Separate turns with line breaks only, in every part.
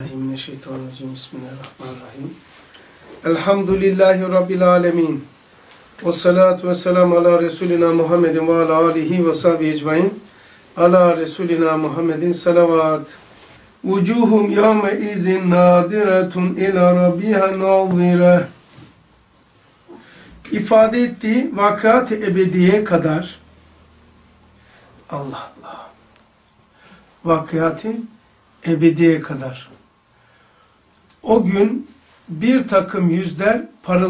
Mineşşeytanirracim. Bismillahirrahmanirrahim. Elhamdülillahi Rabbil alemin. Ve salatu ve selamu ala Resulina Muhammedin ve ala alihi ve sahbihi ecmain. Ala Resulina Muhammedin salavat. Vucuhum yawme izin nadiretun ila rabbiha nazire. İfade ettiği vakat-ı ebediye kadar Allah Allah. Vakiyat-ı ebediye kadar. O gün bir takım yüzler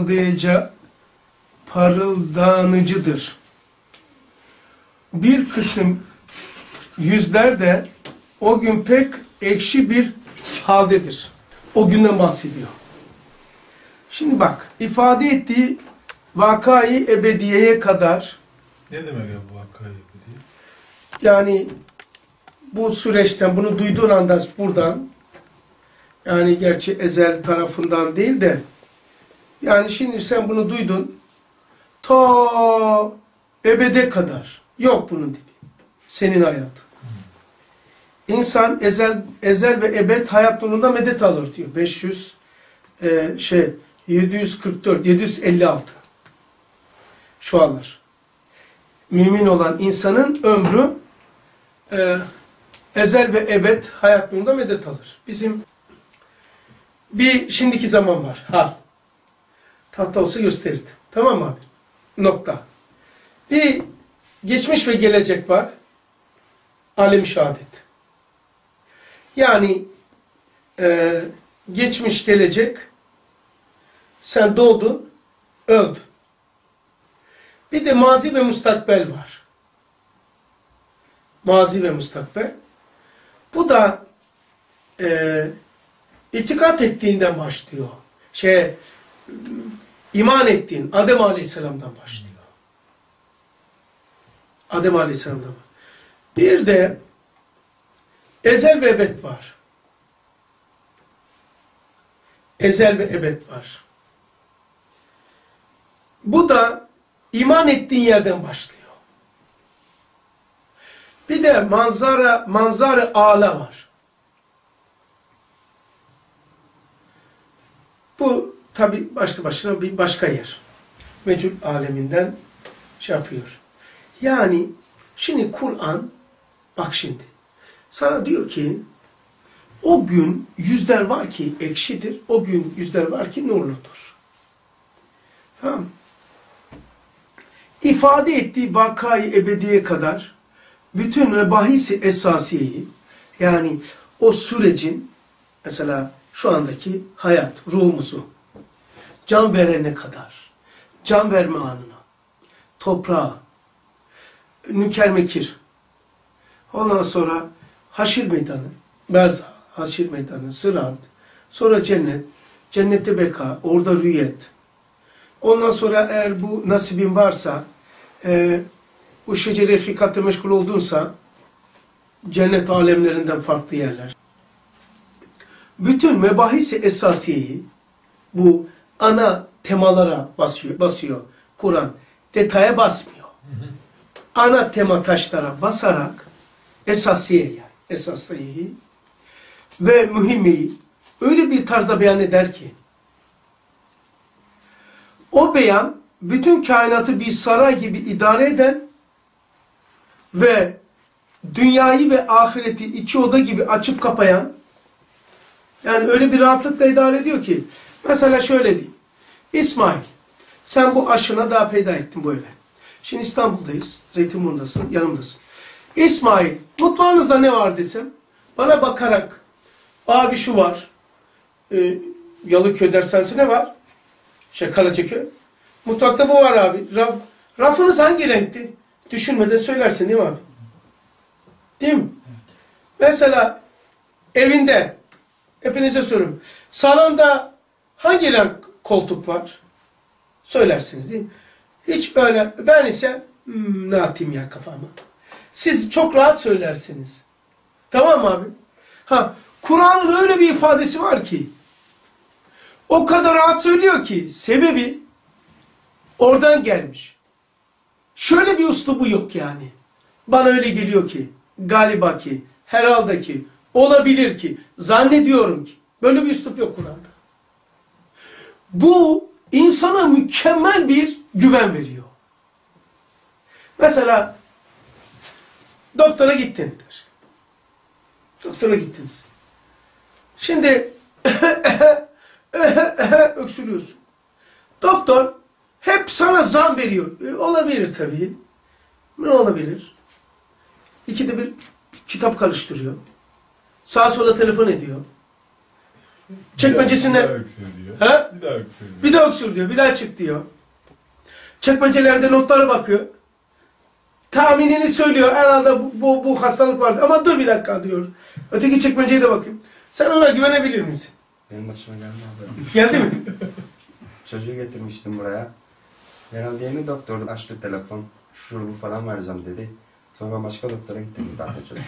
parıldanıcıdır. Bir kısım yüzler de o gün pek ekşi bir haldedir. O günden bahsediyor. Şimdi bak, ifade ettiği vakayı ebediyeye kadar.
Ne demek ya bu vakayı ebediye?
Yani bu süreçten, bunu duyduğun anda buradan, yani gerçi ezel tarafından değil de, yani şimdi sen bunu duydun, ta ebede kadar yok bunun dibi. Senin hayatın. İnsan ezel ve ebed hayat yolunda medet alır diyor. 744, 756 şu anlar. Mümin olan insanın ömrü ezel ve ebed hayat yolunda medet alır. Bizim bir şimdiki zaman var. Hal. Tahta olsa gösterirdi. Tamam mı abi? Nokta. Bir geçmiş ve gelecek var. Alem-i şehadet. Yani geçmiş gelecek, sen doğdun, öldün. Bir de mazi ve mustakbel var. Mazi ve mustakbel. Bu da itikat ettiğinden başlıyor. İman ettiğin Adem Aleyhisselam'dan başlıyor. Adem Aleyhisselam'dan. Bir de ezel ve ebed var. Ezel ve ebed var. Bu da iman ettiğin yerden başlıyor. Bir de manzara âlâ var. Bu tabi başlı başına bir başka yer. Mecul aleminden yapıyor. Yani şimdi Kur'an, bak şimdi, sana diyor ki, o gün yüzler var ki ekşidir, o gün yüzler var ki nurludur. Tamam. İfade ettiği vakayı ebediye kadar bütün mebahis-i esasiyeyi, yani o sürecin, mesela şu andaki hayat, ruhumuzu, can verene kadar, can verme anına, toprağa, nüker-mekir, ondan sonra haşir meydanı, berzah, haşir meydanı, sırat, sonra cennet, cennette beka, orada rüyet. Ondan sonra eğer bu nasibin varsa, bu şecere fikatte meşgul oldunsa, cennet alemlerinden farklı yerler. Bütün mebahis-i esasiyeyi, bu ana temalara basıyor Kur'an. Detaya basmıyor. Ana tema taşlara basarak, esasiyeyi ve mühimmeyi öyle bir tarzda beyan eder ki, o beyan bütün kainatı bir saray gibi idare eden ve dünyayı ve ahireti iki oda gibi açıp kapayan, yani öyle bir rahatlıkla idare ediyor ki, mesela şöyle diyeyim, İsmail, sen bu aşına daha peyda ettin bu eve. Şimdi İstanbul'dayız, Zeytinburnu'ndasın, yanımdasın. İsmail, mutfağınızda ne var desem, bana bakarak, abi şu var, Yalıköy dersense ne var? Karacaköy. Mutfakta bu var abi. Rafınız hangi renkti? Düşünmeden söylersin değil mi abi? Değil mi? Mesela evinde, hepinize soruyorum, salonda hangi renk koltuk var? Söylersiniz değil mi? Hiç böyle, ben ise ne atayım ya kafama. Siz çok rahat söylersiniz. Tamam mı abi? Kur'an'ın öyle bir ifadesi var ki, o kadar rahat söylüyor ki, sebebi oradan gelmiş. Şöyle bir üslubu yok yani. Bana öyle geliyor ki, galiba ki, herhalde ki, olabilir ki, zannediyorum ki. Böyle bir üslup yok Kur'an'da. Bu insana mükemmel bir güven veriyor. Mesela doktora gittin. Doktora gittiniz. Şimdi öksürüyorsun. Doktor hep sana zam veriyor. Olabilir tabii. Ne olabilir? İkide bir kitap karıştırıyor. Sağa sola telefon ediyor. Çekmecesinde...
Bir daha öksür diyor.
He?
Bir daha öksür diyor.
Bir daha öksür diyor. Bir daha çık diyor. Çekmecelerde notlara bakıyor. Tahminini söylüyor. Herhalde bu hastalık vardı. Ama dur bir dakika diyor. Öteki çekmeceye de bakayım. Sen ona güvenebilir misin?
Benim başıma geldi abi.
Geldi mi?
Çocuğu getirmiştim buraya. Herhalde yeni doktor açtı telefon. Şu bu falan vereceğim dedi. Sonra ben başka doktora gittim zaten çocuk.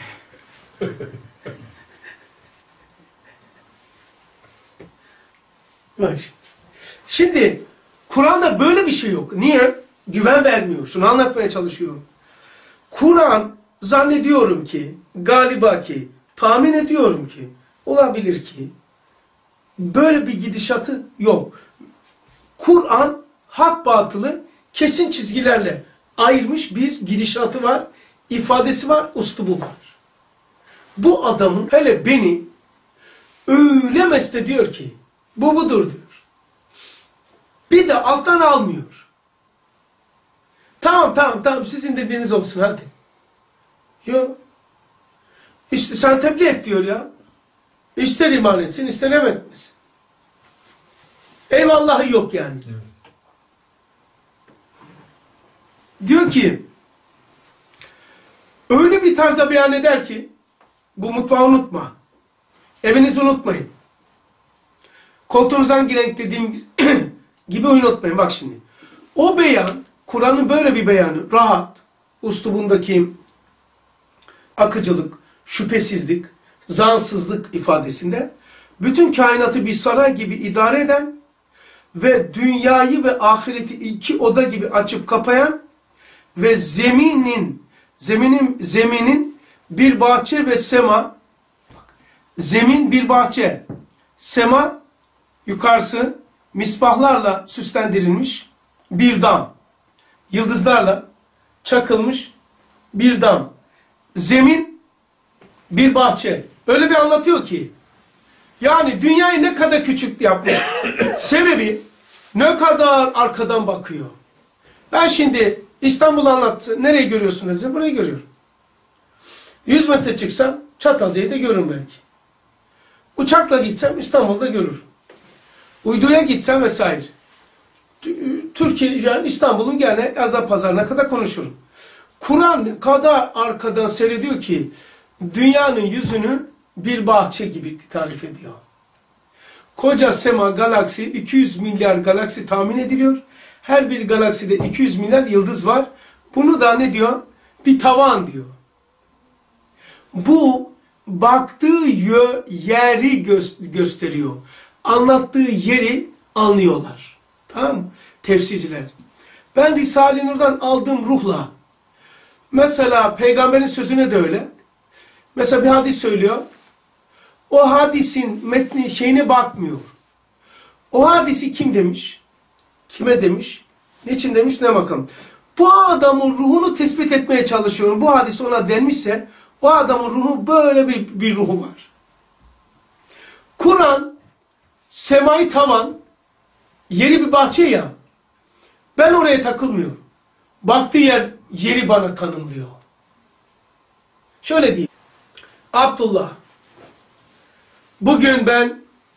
Bak işte. Şimdi Kur'an'da böyle bir şey yok. Niye? Güven vermiyor. Şunu anlatmaya çalışıyorum. Kur'an zannediyorum ki, galiba ki, tahmin ediyorum ki, olabilir ki, böyle bir gidişatı yok. Kur'an hak batılı kesin çizgilerle ayırmış bir gidişatı var, ifadesi var, uslubu var. Bu adamın hele beni öyle mest ediyor ki, bu budur diyor. Bir de alttan almıyor. Tamam sizin dediğiniz olsun hadi. Yok. İşte sen tebliğ et diyor ya. İster iman etsin, ister etmesin. Eyvallahı yok yani.
Evet.
Diyor ki, öyle bir tarzda beyan eder ki, bu mutfağı unutma. Evinizi unutmayın. Koltuğunuzdan giren dediğim gibi unutmayın. Bak şimdi. O beyan, Kur'an'ın böyle bir beyanı, rahat, uslubundaki akıcılık, şüphesizlik, zansızlık ifadesinde bütün kainatı bir saray gibi idare eden ve dünyayı ve ahireti iki oda gibi açıp kapayan ve zeminin bir bahçe ve sema, zemin bir bahçe, sema yukarısı misbahlarla süslendirilmiş bir dam, yıldızlarla çakılmış bir dam, zemin bir bahçe. Öyle bir anlatıyor ki, yani dünyayı ne kadar küçük yapmış. Sebebi ne kadar arkadan bakıyor. Ben şimdi İstanbul'u anlattı. Nereyi görüyorsun diyeceğim. Burayı görüyorum. 100 metre çıksam Çatalca'yı da görürüm belki. Uçakla gitsem İstanbul'da görürüm. Uyduya gitsem vesaire. Türkiye, yani İstanbul'un gene Azapazarı'na kadar konuşurum. Kur'an kadar arkadan seyrediyor ki dünyanın yüzünü bir bahçe gibi tarif ediyor. Koca sema galaksi, 200 milyar galaksi tahmin ediliyor. Her bir galakside 200 milyar yıldız var. Bunu da ne diyor? Bir tavan diyor. Bu baktığı yeri gösteriyor. Anlattığı yeri anlıyorlar. Tamam mı? Tefsirciler. Ben Risale-i Nur'dan aldığım ruhla, mesela peygamberin sözüne de öyle. Mesela bir hadis söylüyor. O hadisin metni şeyine bakmıyor. O hadisi kim demiş? Kime demiş? Niçin demiş? Ne bakalım. Bu adamın ruhunu tespit etmeye çalışıyorum. Bu hadis ona denmişse o adamın ruhu böyle bir ruhu var. Kur'an semayı tavan, yeri bir bahçe ya. Ben oraya takılmıyorum. Baktığı yeri bana tanımlıyor. Şöyle diyeyim. Abdullah, bugün ben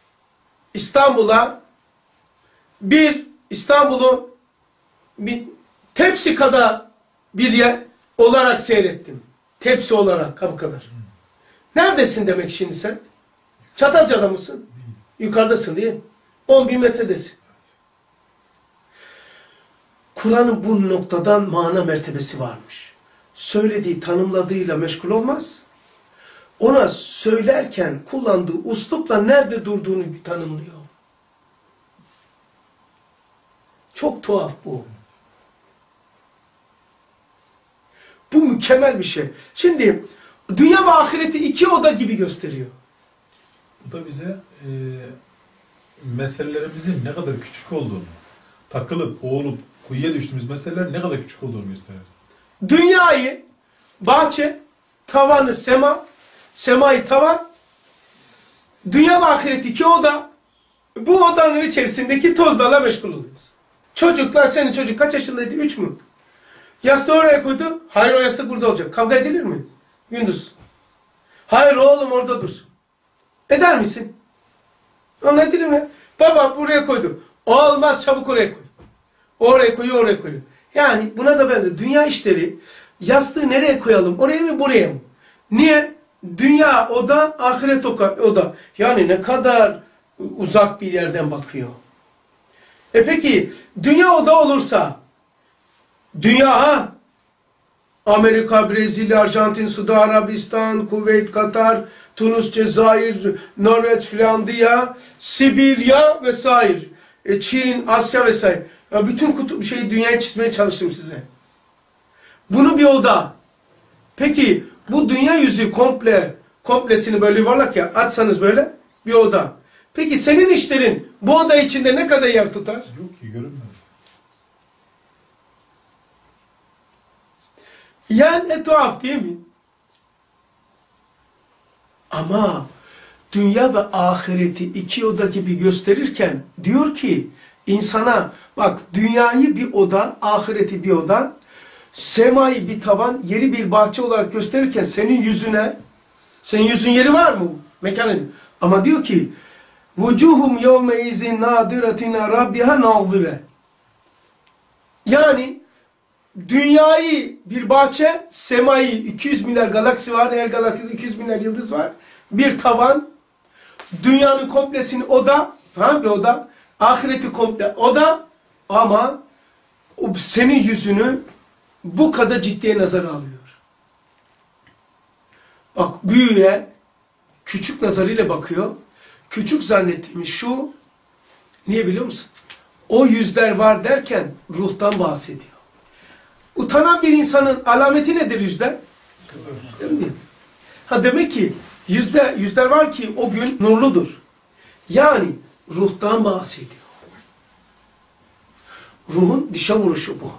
İstanbul'u bir tepsi kadar bir yer olarak seyrettim. Tepsi olarak bu kadar. Neredesin demek şimdi sen? Çatalca'da mısın? Yukarıdasın değil mi? 10.000 metredesin. Kur'an'ın bu noktadan mana mertebesi varmış. Söylediği, tanımladığıyla meşgul olmaz. Ona söylerken kullandığı uslupla nerede durduğunu tanımlıyor. Çok tuhaf bu. Bu mükemmel bir şey. Şimdi dünya ve ahireti iki oda gibi gösteriyor.
Bu da bize meselelerimizin ne kadar küçük olduğunu, takılıp, boğulup, kuyuya düştüğümüz meseleler ne kadar küçük olduğunu gösterir.
Dünyayı, bahçe, tavanı sema, semayı tavan, dünya ve ahiret iki oda, bu odanın içerisindeki tozlarla meşgul oluyoruz. Çocuklar, senin çocuk kaç yaşındaydı? 3 mü? Yastığı oraya koydu. Hayır, o yastık burada olacak. Kavga edilir mi? Gündüz. Hayır oğlum orada dursun. Eder misin? Onu edilir mi? Baba buraya koydu. Olmaz, çabuk oraya koy. Oraya koyuyor, oraya koyuyor. Yani buna da benzer. Dünya işleri, yastığı nereye koyalım? Oraya mı, buraya mı? Niye? Dünya oda, ahiret oda. Yani ne kadar uzak bir yerden bakıyor. Peki dünya oda olursa, dünya Amerika, Brezilya, Arjantin, Suudi Arabistan, Kuveyt, Katar, Tunus, Cezayir, Norveç, Finlandiya, Sibirya vesaire. Çin, Asya vesaire. Ya bütün dünyayı çizmeye çalıştım size. Bunu bir oda. Peki bu dünya yüzü komplesini böyle yuvarlak ya atsanız böyle bir oda. Peki senin işlerin bu oda içinde ne kadar yer tutar?
Yok ki, görünmez.
Yani ne tuhaf değil mi? Ama dünya ve ahireti iki oda gibi gösterirken diyor ki insana bak dünyayı bir oda, ahireti bir oda, semayı bir tavan, yeri bir bahçe olarak gösterirken senin yüzün yeri var mı? Mekan edin. Ama diyor ki vucuhum yevme izin nadiretin rabbiha nazire. Yani dünyayı bir bahçe, semayı 200 milyar galaksi var, her galakside 200 milyar yıldız var. Bir tavan, dünyanın komplesini oda, tamam bir oda, ahireti komple oda ama senin yüzünü bu kadar ciddiye nazara alıyor. Bak büyüğe küçük nazarıyla bakıyor. Küçük zannettiğimiz şu, niye biliyor musun? O yüzler var derken ruhtan bahsediyor. Utanan bir insanın alameti nedir yüzler? Değil mi? Demek ki yüzler var ki o gün nurludur. Yani ruhtan bahsediyor. Ruhun dışa vuruşu bu.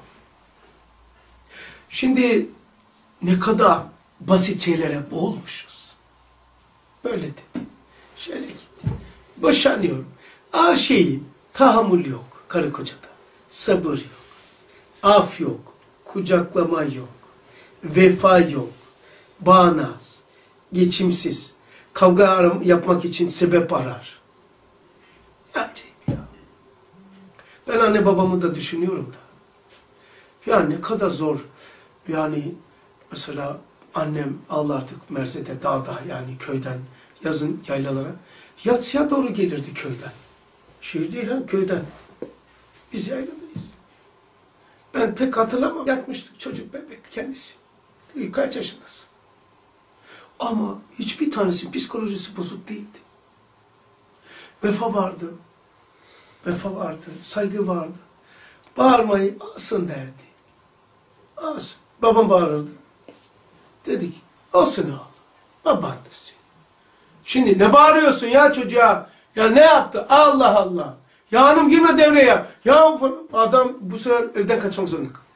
Şimdi ne kadar basit şeylere boğulmuşuz. Böyle dedi. Şöyle gitti. Boşanıyorum. Her şeyi tahammül yok karı kocada. Sabır yok. Af yok. Kucaklama yok. Vefa yok. Bağnaz. Geçimsiz. Kavga yapmak için sebep arar. Acayip ya. Ben anne babamı da düşünüyorum da. Ya ne kadar zor. Yani mesela annem ağlardık Mersin'de dağda yani köyden yazın yaylalara. Yatsıya doğru gelirdi köyden. Şehir değil ha köyden. Biz yayladayız. Ben pek hatırlamam. Yatmıştık çocuk bebek kendisi. Kaç yaşındasın? Ama hiçbir tanesi psikolojisi bozuk değildi. Vefa vardı. Vefa vardı. Saygı vardı. Bağırmayı alsın derdi. Alsın. Babam bağırırdı. Dedik olsun oğlum. Baban da seni. Şimdi ne bağırıyorsun ya çocuğa? Ya ne yaptı? Allah Allah. Ya hanım girme devreye. Ya adam bu sefer evden kaçmak zorunda kaldı.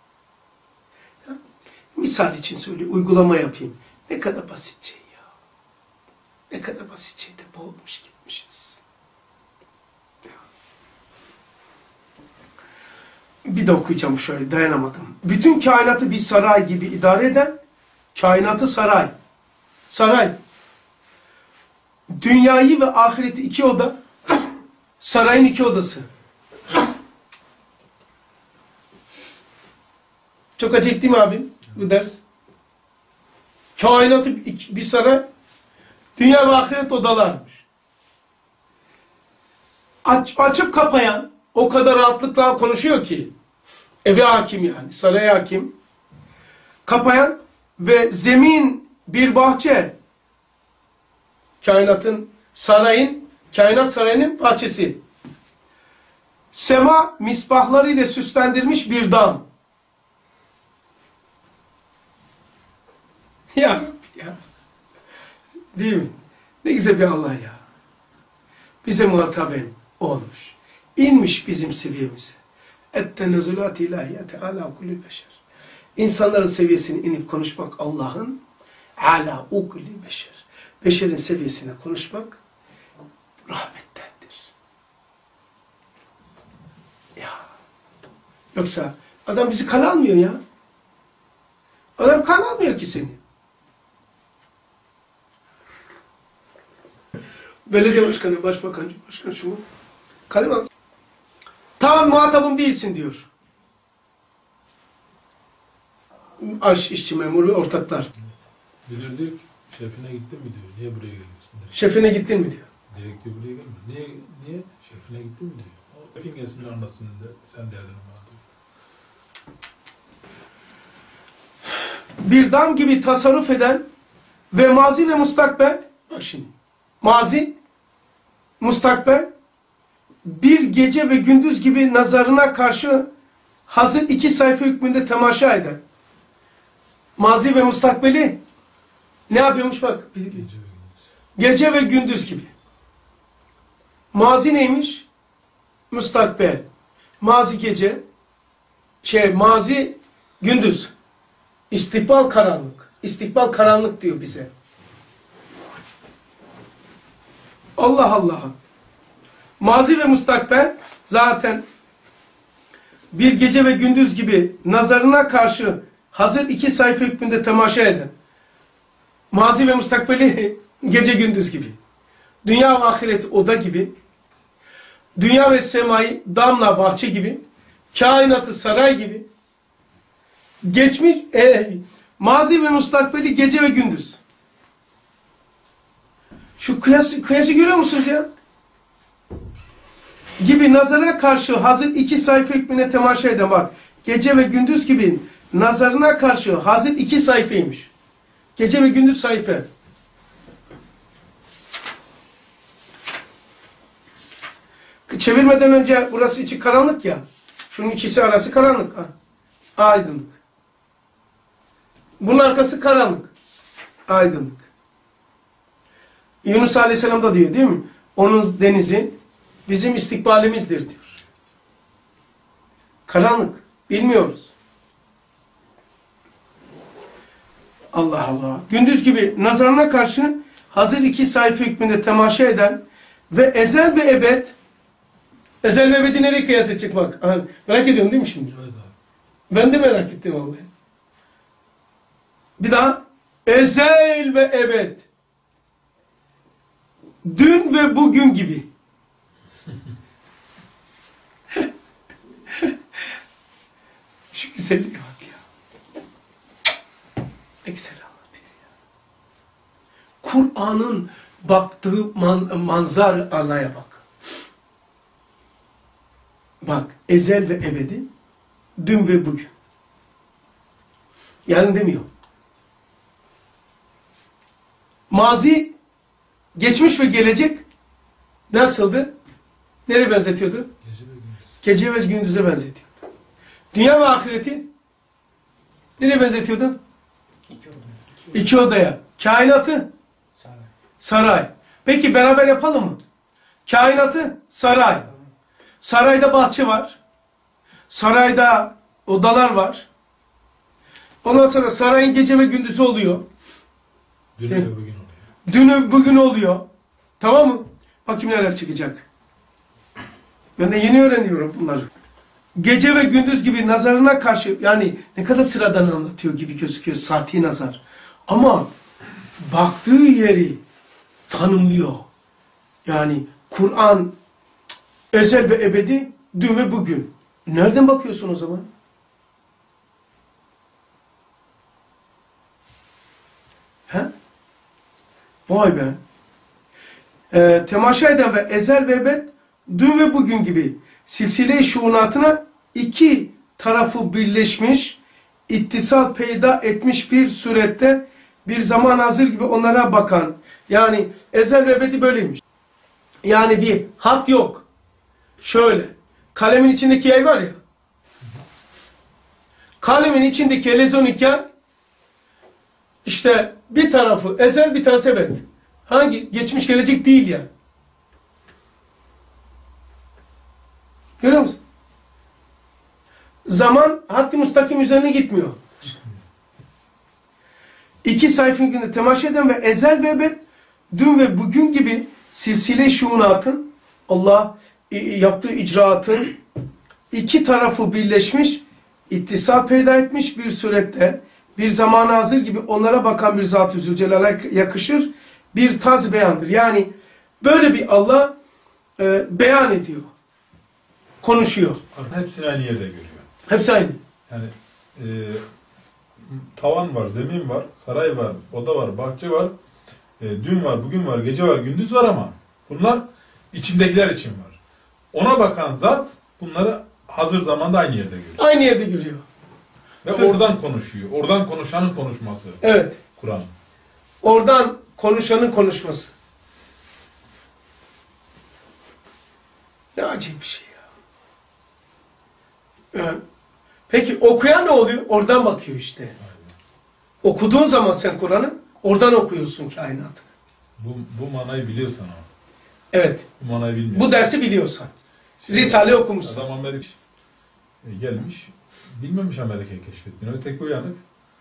Misal için söyleyeyim. Uygulama yapayım. Ne kadar basit şey ya. Ne kadar basit şeyde boğulmuş gitmişiz. Bir de okuyacağım şöyle dayanamadım. Bütün kainatı bir saray gibi idare eden kainatı saray. Saray. Dünyayı ve ahireti iki oda. Sarayın iki odası. Çok acayip değil mi abim bu ders? Kainatı bir saray. Dünya ve ahiret odalarmış. Açıp kapayan o kadar rahatlıkla konuşuyor ki. Eve hakim yani. Saraya hakim. Kapayan ve zemin bir bahçe. Kainat sarayının bahçesi. Sema misbahlarıyla süslendirilmiş bir dam. Ya Rabbi ya. Değil mi? Ne güzel bir Allah ya. bize muhataben olmuş. İnmiş bizim seviyemize. Et-tenezzulat ilahiyete ala kulli beşer. İnsanların seviyesine inip konuşmak Allah'ın ala kulli beşer. Beşerin seviyesine konuşmak rahmettendir. Ya. Yoksa adam bizi kan almıyor ya. Adam kan almıyor ki seni. Belediye başkanı, başbakan, başkan şu mu? Kalem al. Tamam muhatabım değilsin diyor. İşçi memuru ve ortaklar.
Biri diyor ki şefine gittin mi diyor. Niye buraya geliyorsun?
Şefine gittin mi diyor.
Direkt diyor buraya gelme. Niye? Şefine gittin mi diyor. O şefin gelsin anlatsın da sen derdini var diyor.
Bir dam gibi tasarruf eden ve mazi ve mustakbel, bak şimdi, mazi, mustakbel, bir gece ve gündüz gibi nazarına karşı hazır 2 sayfa hükmünde temaşa eden. Mazi ve mustakbeli ne yapıyormuş bak. Gece ve gündüz gibi. Mazi neymiş? Mustakbel. Mazi gece, mazi gündüz. İstikbal karanlık. İstikbal karanlık diyor bize. Allah Allah. Mazi ve mustakbel zaten bir gece ve gündüz gibi nazarına karşı hazır 2 sayfa hükmünde temaşa eden. Mazi ve mustakbeli gece gündüz gibi. Dünya ve ahiret oda gibi. Dünya ve semayı damla bahçe gibi. Kainatı saray gibi. Geçmiş, mazi ve mustakbeli gece ve gündüz. Şu kıyası görüyor musunuz ya? Gibi nazara karşı hazır 2 sayfa hükmüne temaşa eden bak. Gece ve gündüz gibi nazarına karşı hazır 2 sayfaymış. Gece ve gündüz sayfa. Çevirmeden önce burası içi karanlık ya. Şunun ikisi arası karanlık. Aydınlık. Bunun arkası karanlık. Aydınlık. Yunus Aleyhisselam da diyor değil mi? Onun denizi bizim istikbalimizdir diyor. Karanlık. Bilmiyoruz. Allah Allah. Gündüz gibi nazarına karşı hazır 2 sayfa hükmünde temaşa eden ve ezel ve ebed, ezel ve ebedi nereye kıyas edecek bak. Merak ediyorsun değil mi şimdi?
Evet abi.
Ben de merak ettim vallahi. Bir daha. Ezel ve ebed. Dün ve bugün gibi. Şu güzelliğe bak ya. Ne güzel anlatıyor ya. Kur'an'ın baktığı manzar alaya bak. Bak, ezel ve ebedi, dün ve bugün. Yani demiyor. Mazi, geçmiş ve gelecek nasıldı? Nereye benzetiyordu? Gece ve gündüze benzetiyordu. Dünya ve ahireti nereye benzetiyordu? 2 odaya. Kainatı? Saray. Peki beraber yapalım mı? Kainatı? Saray. Sarayda bahçe var. Sarayda odalar var. Ondan sonra sarayın gece ve gündüzü oluyor.
Dün ve bugün oluyor.
Dünü bugün oluyor. Tamam mı? Bakayım neler çıkacak. Ben de yeni öğreniyorum bunları. Gece ve gündüz gibi nazarına karşı, yani ne kadar sıradan anlatıyor gibi gözüküyor, sati nazar. Ama baktığı yeri tanımlıyor. Yani Kur'an ezel ve ebedi, dün ve bugün. Nereden bakıyorsun o zaman? He? Vay be. Temaşa eden ve ezel ve ebed, dün ve bugün gibi silsile-i şuunatına 2 tarafı birleşmiş, ittisal peyda etmiş bir surette bir zaman hazır gibi onlara bakan, yani ezel ve ebedi böyleymiş. Yani bir hat yok. Şöyle, kalemin içindeki yay var ya, kalemin içindeki elezonik yay, işte bir tarafı ezel, bir tanesi ebed. Hangi? Geçmiş gelecek değil ya. Görüyor musun? Zaman haddi müstakim üzerine gitmiyor. İki sayfa günde temaşa eden ve ezel ve ebed, dün ve bugün gibi silsile şuunatın, Allah yaptığı icraatın iki tarafı birleşmiş, ittisal peyda etmiş bir surette, bir zamana hazır gibi onlara bakan bir Zat-ı Zülcelal'e yakışır bir tarz beyandır. Yani böyle bir Allah beyan ediyor, konuşuyor.
Hepsini aynı yerde görüyor.
Hepsi aynı.
Yani tavan var, zemin var, saray var, oda var, bahçe var, dün var, bugün var, gece var, gündüz var ama bunlar içindekiler için var. Ona bakan zat bunları hazır zamanda aynı yerde görüyor.
Aynı yerde görüyor.
Ve oradan konuşuyor. Oradan konuşanın konuşması.
Evet.
Kur'an.
Oradan konuşanın konuşması. Ne acayip bir şey ya. Evet. Peki okuyan ne oluyor? Oradan bakıyor işte.
Aynen.
Okuduğun zaman sen Kur'an'ı oradan okuyorsun kainatı.
Bu manayı biliyorsan ama.
Evet.
Bu manayı bilmiyorsan.
Bu dersi biliyorsan. Risale okumuşsun.
Adam Amerika gelmiş. Bilmemiş Amerika'yı keşfettiğini. Öteki uyanık.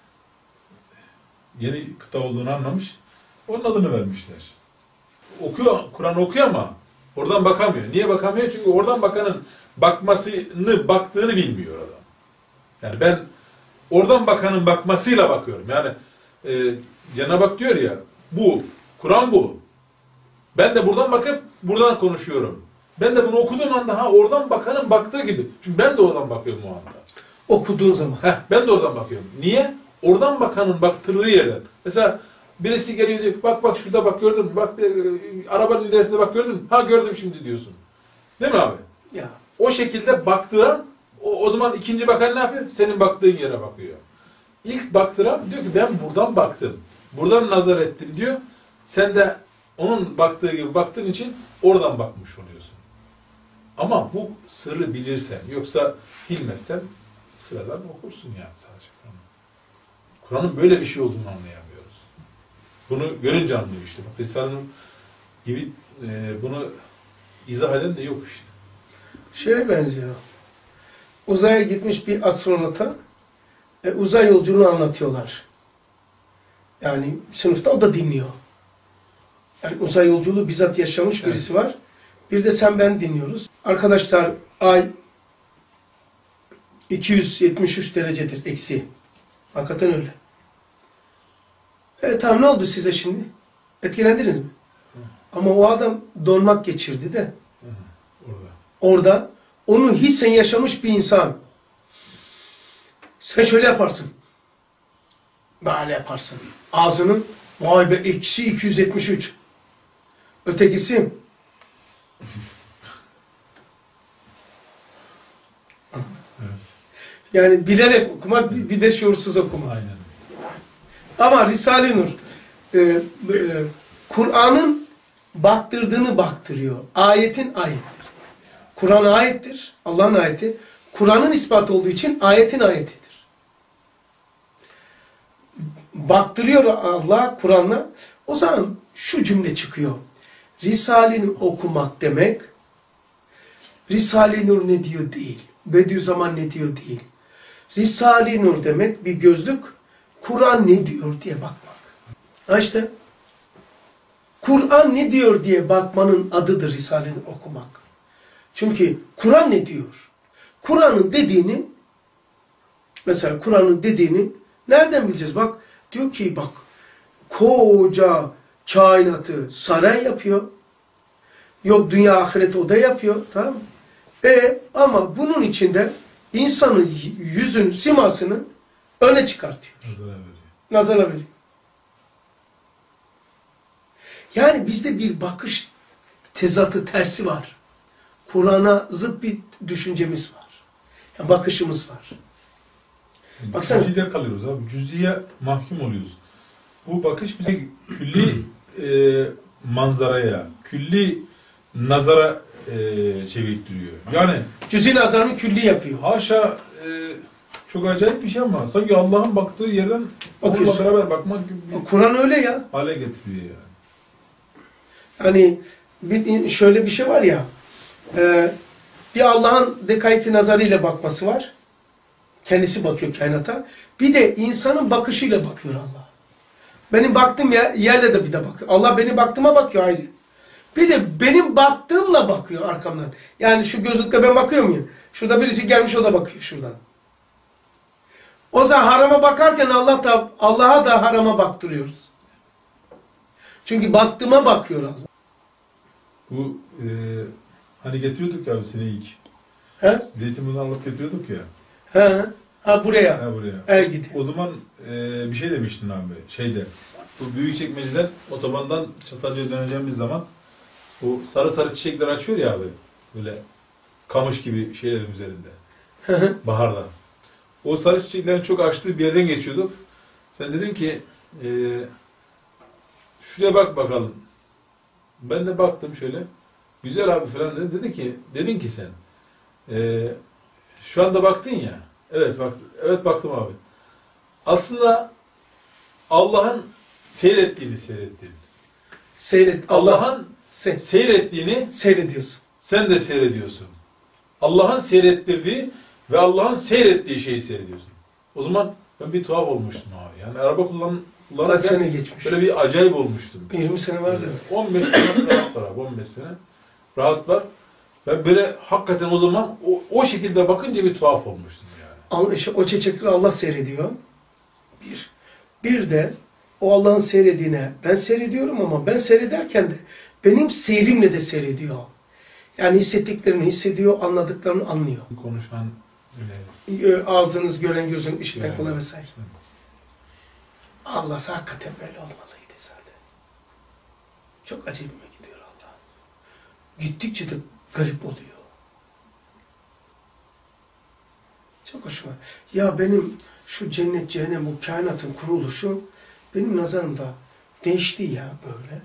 Yeni kıta olduğunu anlamış. Onun adını vermişler. Okuyor, Kur'an okuyor ama oradan bakamıyor. Niye bakamıyor? Çünkü oradan bakanın baktığını bilmiyor adam. Yani ben oradan bakanın bakmasıyla bakıyorum. Yani Cenab-ı Hak diyor ya, bu, Kur'an bu. Ben de buradan bakıp buradan konuşuyorum. Ben de bunu okuduğum anda oradan bakanın baktığı gibi. Çünkü ben de oradan bakıyorum o anda.
Okuduğun zaman.
Ben de oradan bakıyorum. Niye? Oradan bakanın baktırdığı yerden. Mesela birisi geliyor diyor, bak şurada bak gördün mü? Bak arabanın ilerisinde bak gördün mü? Ha gördüm şimdi diyorsun. Değil mi abi?
Ya.
O şekilde baktıran, o zaman ikinci bakan ne yapıyor? Senin baktığın yere bakıyor. İlk baktıran diyor ki ben buradan baktım. Buradan nazar ettim diyor. Sen de onun baktığı gibi baktığın için oradan bakmış oluyorsun. Ama bu sırrı bilirsen, yoksa bilmezsen sıradan okursun yani sadece Kur'an'ı. Kur'an'ın böyle bir şey olduğunu anlayamıyoruz. Bunu görünce anlıyor işte. Bak Risale'nin gibi bunu izah eden de yok işte.
Şeye benziyor. Uzaya gitmiş bir astronota uzay yolculuğunu anlatıyorlar. Yani sınıfta o da dinliyor. Yani uzay yolculuğu bizzat yaşamış birisi var. Bir de sen ben dinliyoruz. Arkadaşlar ay 273 derecedir eksi. Hakikaten öyle. Tamam ne oldu size şimdi? Etkilendiniz mi? Ama o adam donmak geçirdi de. Orada onu hissen yaşamış bir insan. Sen şöyle yaparsın. Böyle yaparsın. Ağzının vay be eksi 273. Ötekisi yani bilerek okumak bir de şuursuz okumak.
Aynen.
Ama Risale-i Nur Kur'an'ın baktırdığını baktırıyor. Ayetin ayettir. Kur'an ayettir. Allah'ın ayeti. Kur'an'ın ispatı olduğu için ayetin ayetidir. Baktırıyor Allah Kur'an'la. O zaman şu cümle çıkıyor. Risale-i Nur okumak demek Risale-i Nur ne diyor değil. Bediüzzaman ne diyor değil. Risale-i Nur demek bir gözlük. Kur'an ne diyor diye bakmak. Ha işte Kur'an ne diyor diye bakmanın adıdır Risale-i Nur okumak. Çünkü Kur'an ne diyor? Kur'an'ın dediğini mesela Kur'an'ın dediğini nereden bileceğiz? Bak diyor ki bak koca kainatı saray yapıyor. Yok dünya ahiret oda yapıyor. Tamam mı? Ama bunun içinde insanın yüzünü, simasını öne çıkartıyor. Nazara veriyor. Yani bizde bir bakış tezatı tersi var. Kur'an'a zıt bir düşüncemiz var. Yani bakışımız var. Baksana.
Cüz'ide kalıyoruz abi. Cüz'iye mahkum oluyoruz. Bu bakış bize külli manzaraya, külli nazara çevirtiriyor. Yani
Cüz-i nazarını külli yapıyor.
haşa çok acayip bir şey ama sanki Allah'ın baktığı yerden onunla beraber bakmak gibi bir
Kur'an öyle ya.
hale getiriyor yani.
Hani şöyle bir şey var ya. Bir Allah'ın dekaiki nazarıyla bakması var. Kendisi bakıyor kainata. Bir de insanın bakışıyla bakıyor Allah. Benim baktığım yerle de bir de bakıyor. Allah benim baktığıma bakıyor ayrı. Bir de benim baktığımla bakıyor arkamdan. Yani şu gözlükle ben bakıyor muyum? Şurada birisi gelmiş o da bakıyor şuradan. O zaman harama bakarken Allah'a da harama baktırıyoruz. Çünkü baktığıma bakıyor Allah.
Bu hani getiriyorduk ya seni ilk.
He?
Zeytinburnu alıp getiriyorduk ya.
He? Ha buraya.
Ha buraya.
Git.
O zaman bir şey demiştin abi. Şeyde. Bu Büyükçekmece'den otobandan Çatalca'ya döneceğimiz zaman bu sarı sarı çiçekler açıyor ya abi. Böyle kamış gibi şeylerin üzerinde. Baharda. O sarı çiçeklerin çok açtığı bir yerden geçiyorduk. Sen dedin ki şuraya bak bakalım. Ben de baktım şöyle. Güzel abi falan dedi. Dedin ki sen şu anda baktın ya. Evet baktım abi. Aslında Allah'ın seyrettiğini. Allah'ın seyrettiğini
seyrediyorsun.
Sen de seyrediyorsun. Allah'ın seyrettirdiği ve Allah'ın seyrettiği şeyi seyrediyorsun. O zaman ben bir tuhaf olmuştum abi. Yani araba kullanırken
Kaç sene geçmiş?
böyle bir acayip olmuştum.
20 sene vardır.
15 sene rahat var abi. 15 sene rahat var. Ben böyle hakikaten o zaman o şekilde bakınca bir tuhaf olmuştum yani.
O çiçekleri Allah seyrediyor. Bir de o Allah'ın seyrediğine ben seyrediyorum ama ben seyrederken de benim seyrimle de seyrediyor. Yani hissettiklerini hissediyor, anladıklarını anlıyor.
Konuşan öyle.
Ağzınız gören gözün işiten
Yani,
kulağı vesaire.
işte.
Allah hakikaten böyle olmalıydı zaten. Çok acayipime gidiyor Allah. Gittikçe de garip oluyor. Çok hoşuma. Ya benim şu cennet, cehennem, bu kainatın kuruluşu benim nazarımda değişti ya böyle.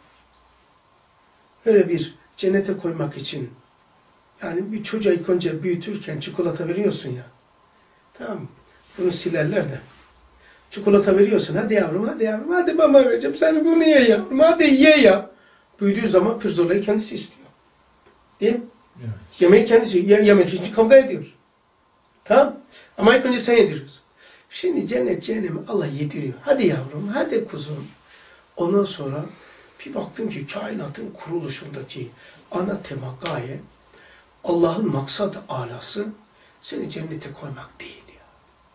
Öyle bir cennete koymak için yani bir çocuğa ilk önce büyütürken çikolata veriyorsun ya. Tamam mı? Bunu silerler de. Çikolata veriyorsun. Hadi yavrum, hadi mama vereceğim. Sen bunu ye yavrum. Hadi ye ya. Büyüdüğü zaman pirzolayı kendisi istiyor. Değil mi?
Evet.
Yemeği kendisi yemek için kavga ediyor. Tamam. Ama ilk önce sen yediriyorsun. Şimdi cennet cehennemi Allah yediriyor. Hadi yavrum, hadi kuzum. Ondan sonra bir baktım ki kainatın kuruluşundaki ana tema gaye Allah'ın maksadı alası seni cennete koymak değil ya.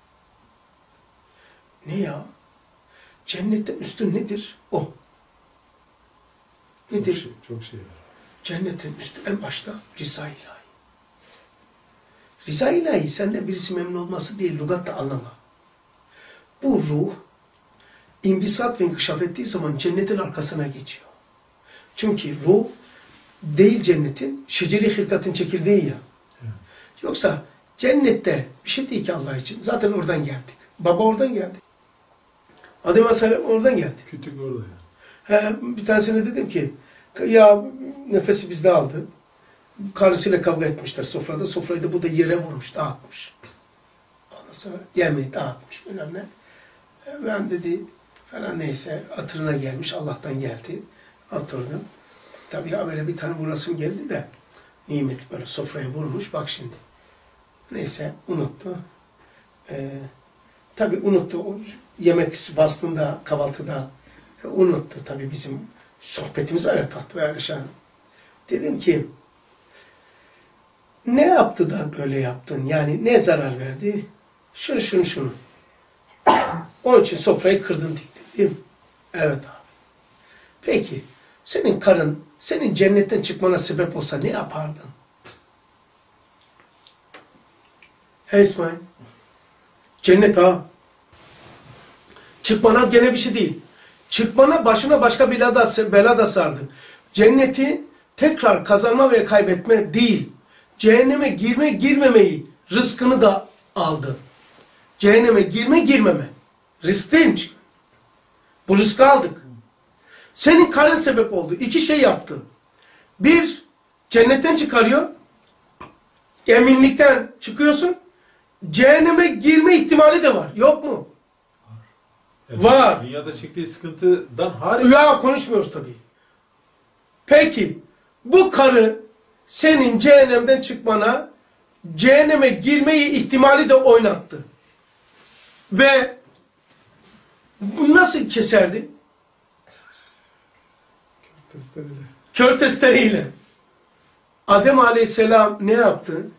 Ne ya? Cennetten üstün nedir? O. Nedir?
Çok şey var.
Cennetin üstü en başta Rıza-i İlahi. Rıza-i İlahi senden birisi memnun olması değil, lügatta anlama. Bu ruh imbisat ve inkişaf ettiği zaman cennetin arkasına geçiyor. Çünkü ruh değil cennetin, şeceri hilkatın çekirdeği ya.
Evet.
Yoksa cennette bir şey değil ki Allah için. Zaten oradan geldik. Baba oradan geldi. Adem Aleyhisselam oradan geldi.
Kütük orada ya.
Bir tanesine dedim ki ya nefesi bizde aldı. Karısıyla kavga etmişler sofrada. Sofrayı da bu da yere vurmuş, dağıtmış. Ondan sonra yemeği dağıtmış bilmem ne. Ben dedi falan neyse hatırına gelmiş. Allah'tan geldi. Oturdu. Tabii ya böyle bir tane vurasım geldi de nimet böyle sofraya vurmuş. Bak şimdi. Neyse unuttu. Tabii unuttu. O yemek bastığında kahvaltıda unuttu. Tabii bizim sohbetimiz öyle tatlı ve alışan. Dedim ki ne yaptı da böyle yaptın? Yani ne zarar verdi? Şunu. Onun için sofrayı kırdın diktin değil mi? Evet abi. Peki senin karın senin cennetten çıkmana sebep olsa ne yapardın? Hey İsmail. Cennet ha. Çıkmana gene bir şey değil. Çıkmana başına başka bela da sardı. Cenneti tekrar kazanma ve kaybetme değil. Cehenneme girmemeyi rızkını da aldı. Cehenneme girmeme. Risk değilmiş. Bu rızkı aldık. Senin karın sebep oldu. 2 şey yaptı. Bir, cennetten çıkarıyor. Eminlikten çıkıyorsun. Cehenneme girme ihtimali de var. Yok mu?
Yani
var.
Dünyada çektiği sıkıntıdan hariç.
Ya konuşmuyoruz tabii. Peki, bu karı senin cehennemden çıkmana, cehenneme girmeyi ihtimali de oynattı. Ve bu nasıl keserdi? Kör testereyle. Adem Aleyhisselam ne yaptı?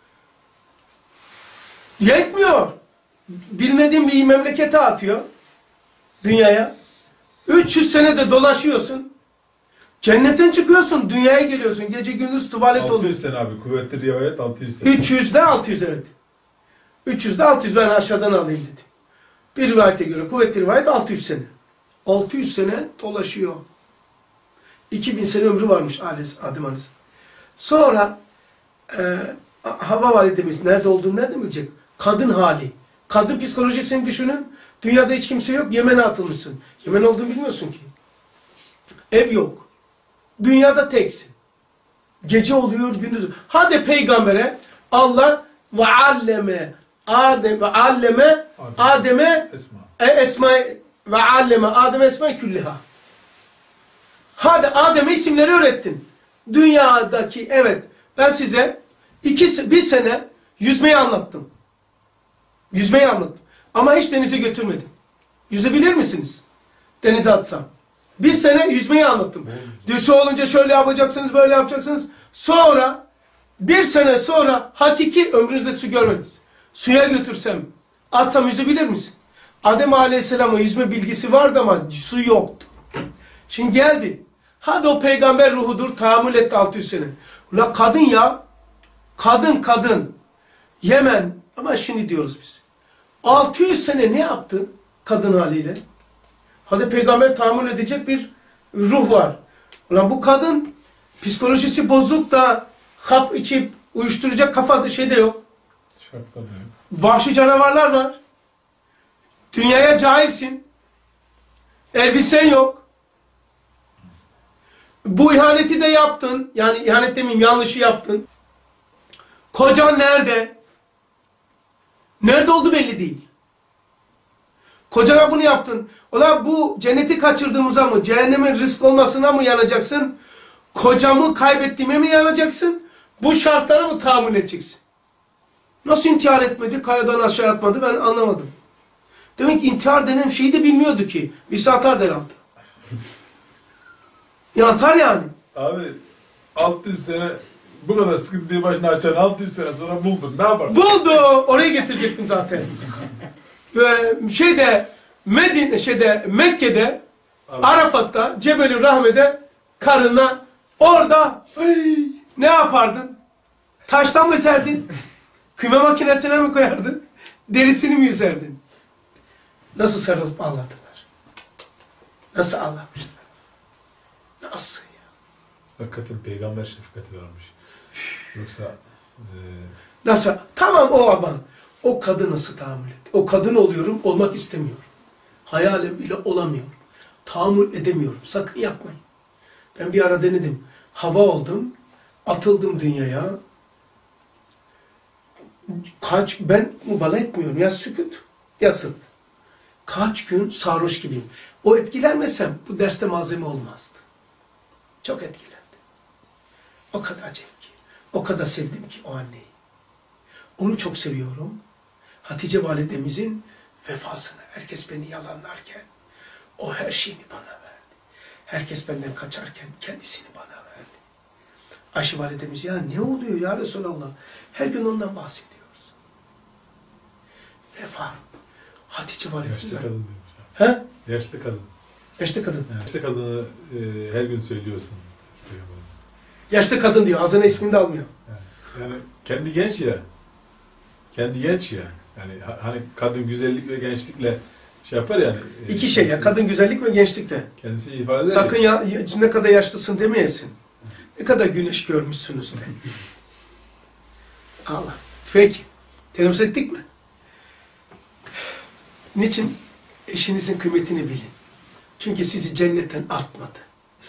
Yetmiyor. Bilmediğin bir memlekete atıyor. Dünyaya. 300 senede dolaşıyorsun. Cennetten çıkıyorsun. Dünyaya geliyorsun. Gece gündüz tuvalet oluyor.
600 sene abi. Kuvvetli rivayet 600 sene.
300'de 600 evet. 300'de 600 ben aşağıdan alayım dedi. Bir rivayete göre kuvvetli rivayet 600 sene. 600 sene dolaşıyor. 2000 sene ömrü varmış Adem Aleyhisselam. Sonra Havva validemiz nerede olduğunu nereden bilecek? Kadın hali. Kadın psikolojisini düşünün. Dünyada hiç kimse yok. Yemen'e atılmışsın. Yemen olduğunu bilmiyorsun ki. Ev yok. Dünyada teksin. Gece oluyor, gündüz. Hadi peygambere Allah ve alleme Adem'e esma külliha. Hadi Adem'e isimleri öğrettin. Dünyadaki evet ben size bir sene yüzmeyi anlattım. Yüzmeyi anlattım. Ama hiç denize götürmedim. Yüzebilir misiniz? Denize atsam. Bir sene yüzmeyi anlattım. Düğüsü olunca şöyle yapacaksınız, böyle yapacaksınız. Sonra bir sene sonra hakiki ömrünüzde su görmediniz. Suya götürsem, atsam yüzebilir misin? Adem Aleyhisselam'a yüzme bilgisi vardı ama su yoktu. Şimdi geldi. Hadi o peygamber ruhudur, tahammül etti 600 sene. Ulan kadın ya. Kadın. Yemen. Ama şimdi diyoruz biz. 600 sene ne yaptı kadın haliyle? Hadi peygamber tahammül edecek bir ruh var. Ulan bu kadın psikolojisi bozuk da hap içip uyuşturacak kafada şey de yok. Vahşi canavarlar var. Dünyaya cahilsin. Elbisen yok. Bu ihaneti de yaptın. Yani ihanet demeyeyim, yanlışı yaptın. Kocan nerede? Nerede oldu belli değil. Kocana bunu yaptın. Ola bu cenneti kaçırdığımıza mı, cehennemin risk olmasına mı yanacaksın? Kocamı kaybettiğime mi yanacaksın? Bu şartlara mı tahammül edeceksin? Nasıl intihar etmedi, kayadan aşağı atmadı ben anlamadım. Demek ki intihar denen şeyi de bilmiyordu ki. Birisi atar herhalde. Ya atar yani.
Abi 600 sene bu kadar sıkıntıyı başına açan 600 sene sonra buldun. Ne yaparsın?
Buldu. Oraya getirecektim zaten. Mekke'de Arafat'ta Cebel-i Rahme'de karına orada ne yapardın? Taştan mı serdin? Kıyma makinesine mi koyardın? Derisini mi yüzerdin? Nasıl sarılıp ağladılar? Nasıl ağlamışlar? Nasıl ya?
Hakikaten peygamber şefkati varmış. Yoksa
nasıl? Tamam o ama. O kadın nasıl tahammül etti? O kadın oluyorum, olmak istemiyorum. Hayalim bile olamıyorum. Tahammül edemiyorum. Sakın yapmayın. Ben bir ara denedim. Hava oldum. Atıldım dünyaya. Ben mübalağa etmiyorum. Ya sükut ya sıdk. Kaç gün sarhoş gibiyim. O etkilenmesem bu derste malzeme olmazdı. Çok etkilendi. O kadar acayip ki. O kadar sevdim ki o anneyi. Onu çok seviyorum. Hatice validemizin vefasını. Herkes beni yalanlarken o her şeyini bana verdi. Herkes benden kaçarken kendisini bana verdi. Ayşe validemiz ya ne oluyor ya Resulallah? Her gün ondan bahsediyoruz. Vefa. Hatice validemiz.
yaşlı kadın demiş.
He?
Yaşlı kadın.
Yaşlı kadın.
Yaşlı kadını her gün söylüyorsun.
Yaşlı kadın diyor. Ağzına ismini de almıyor.
Yani kendi genç ya. Kendi genç ya. Yani hani kadın güzellik ve gençlikle şey yapar yani.
İki şey ya. Kadın güzellik ve gençlikte.
Kendisini ifade eder.
Sakın ya ne kadar yaşlısın demeyesin. Ne kadar güneş görmüşsünüz de. Allah. Peki. Teneffüs ettik mi? Niçin? Eşinizin kıymetini bilin. Çünkü sizi cennetten atmadı.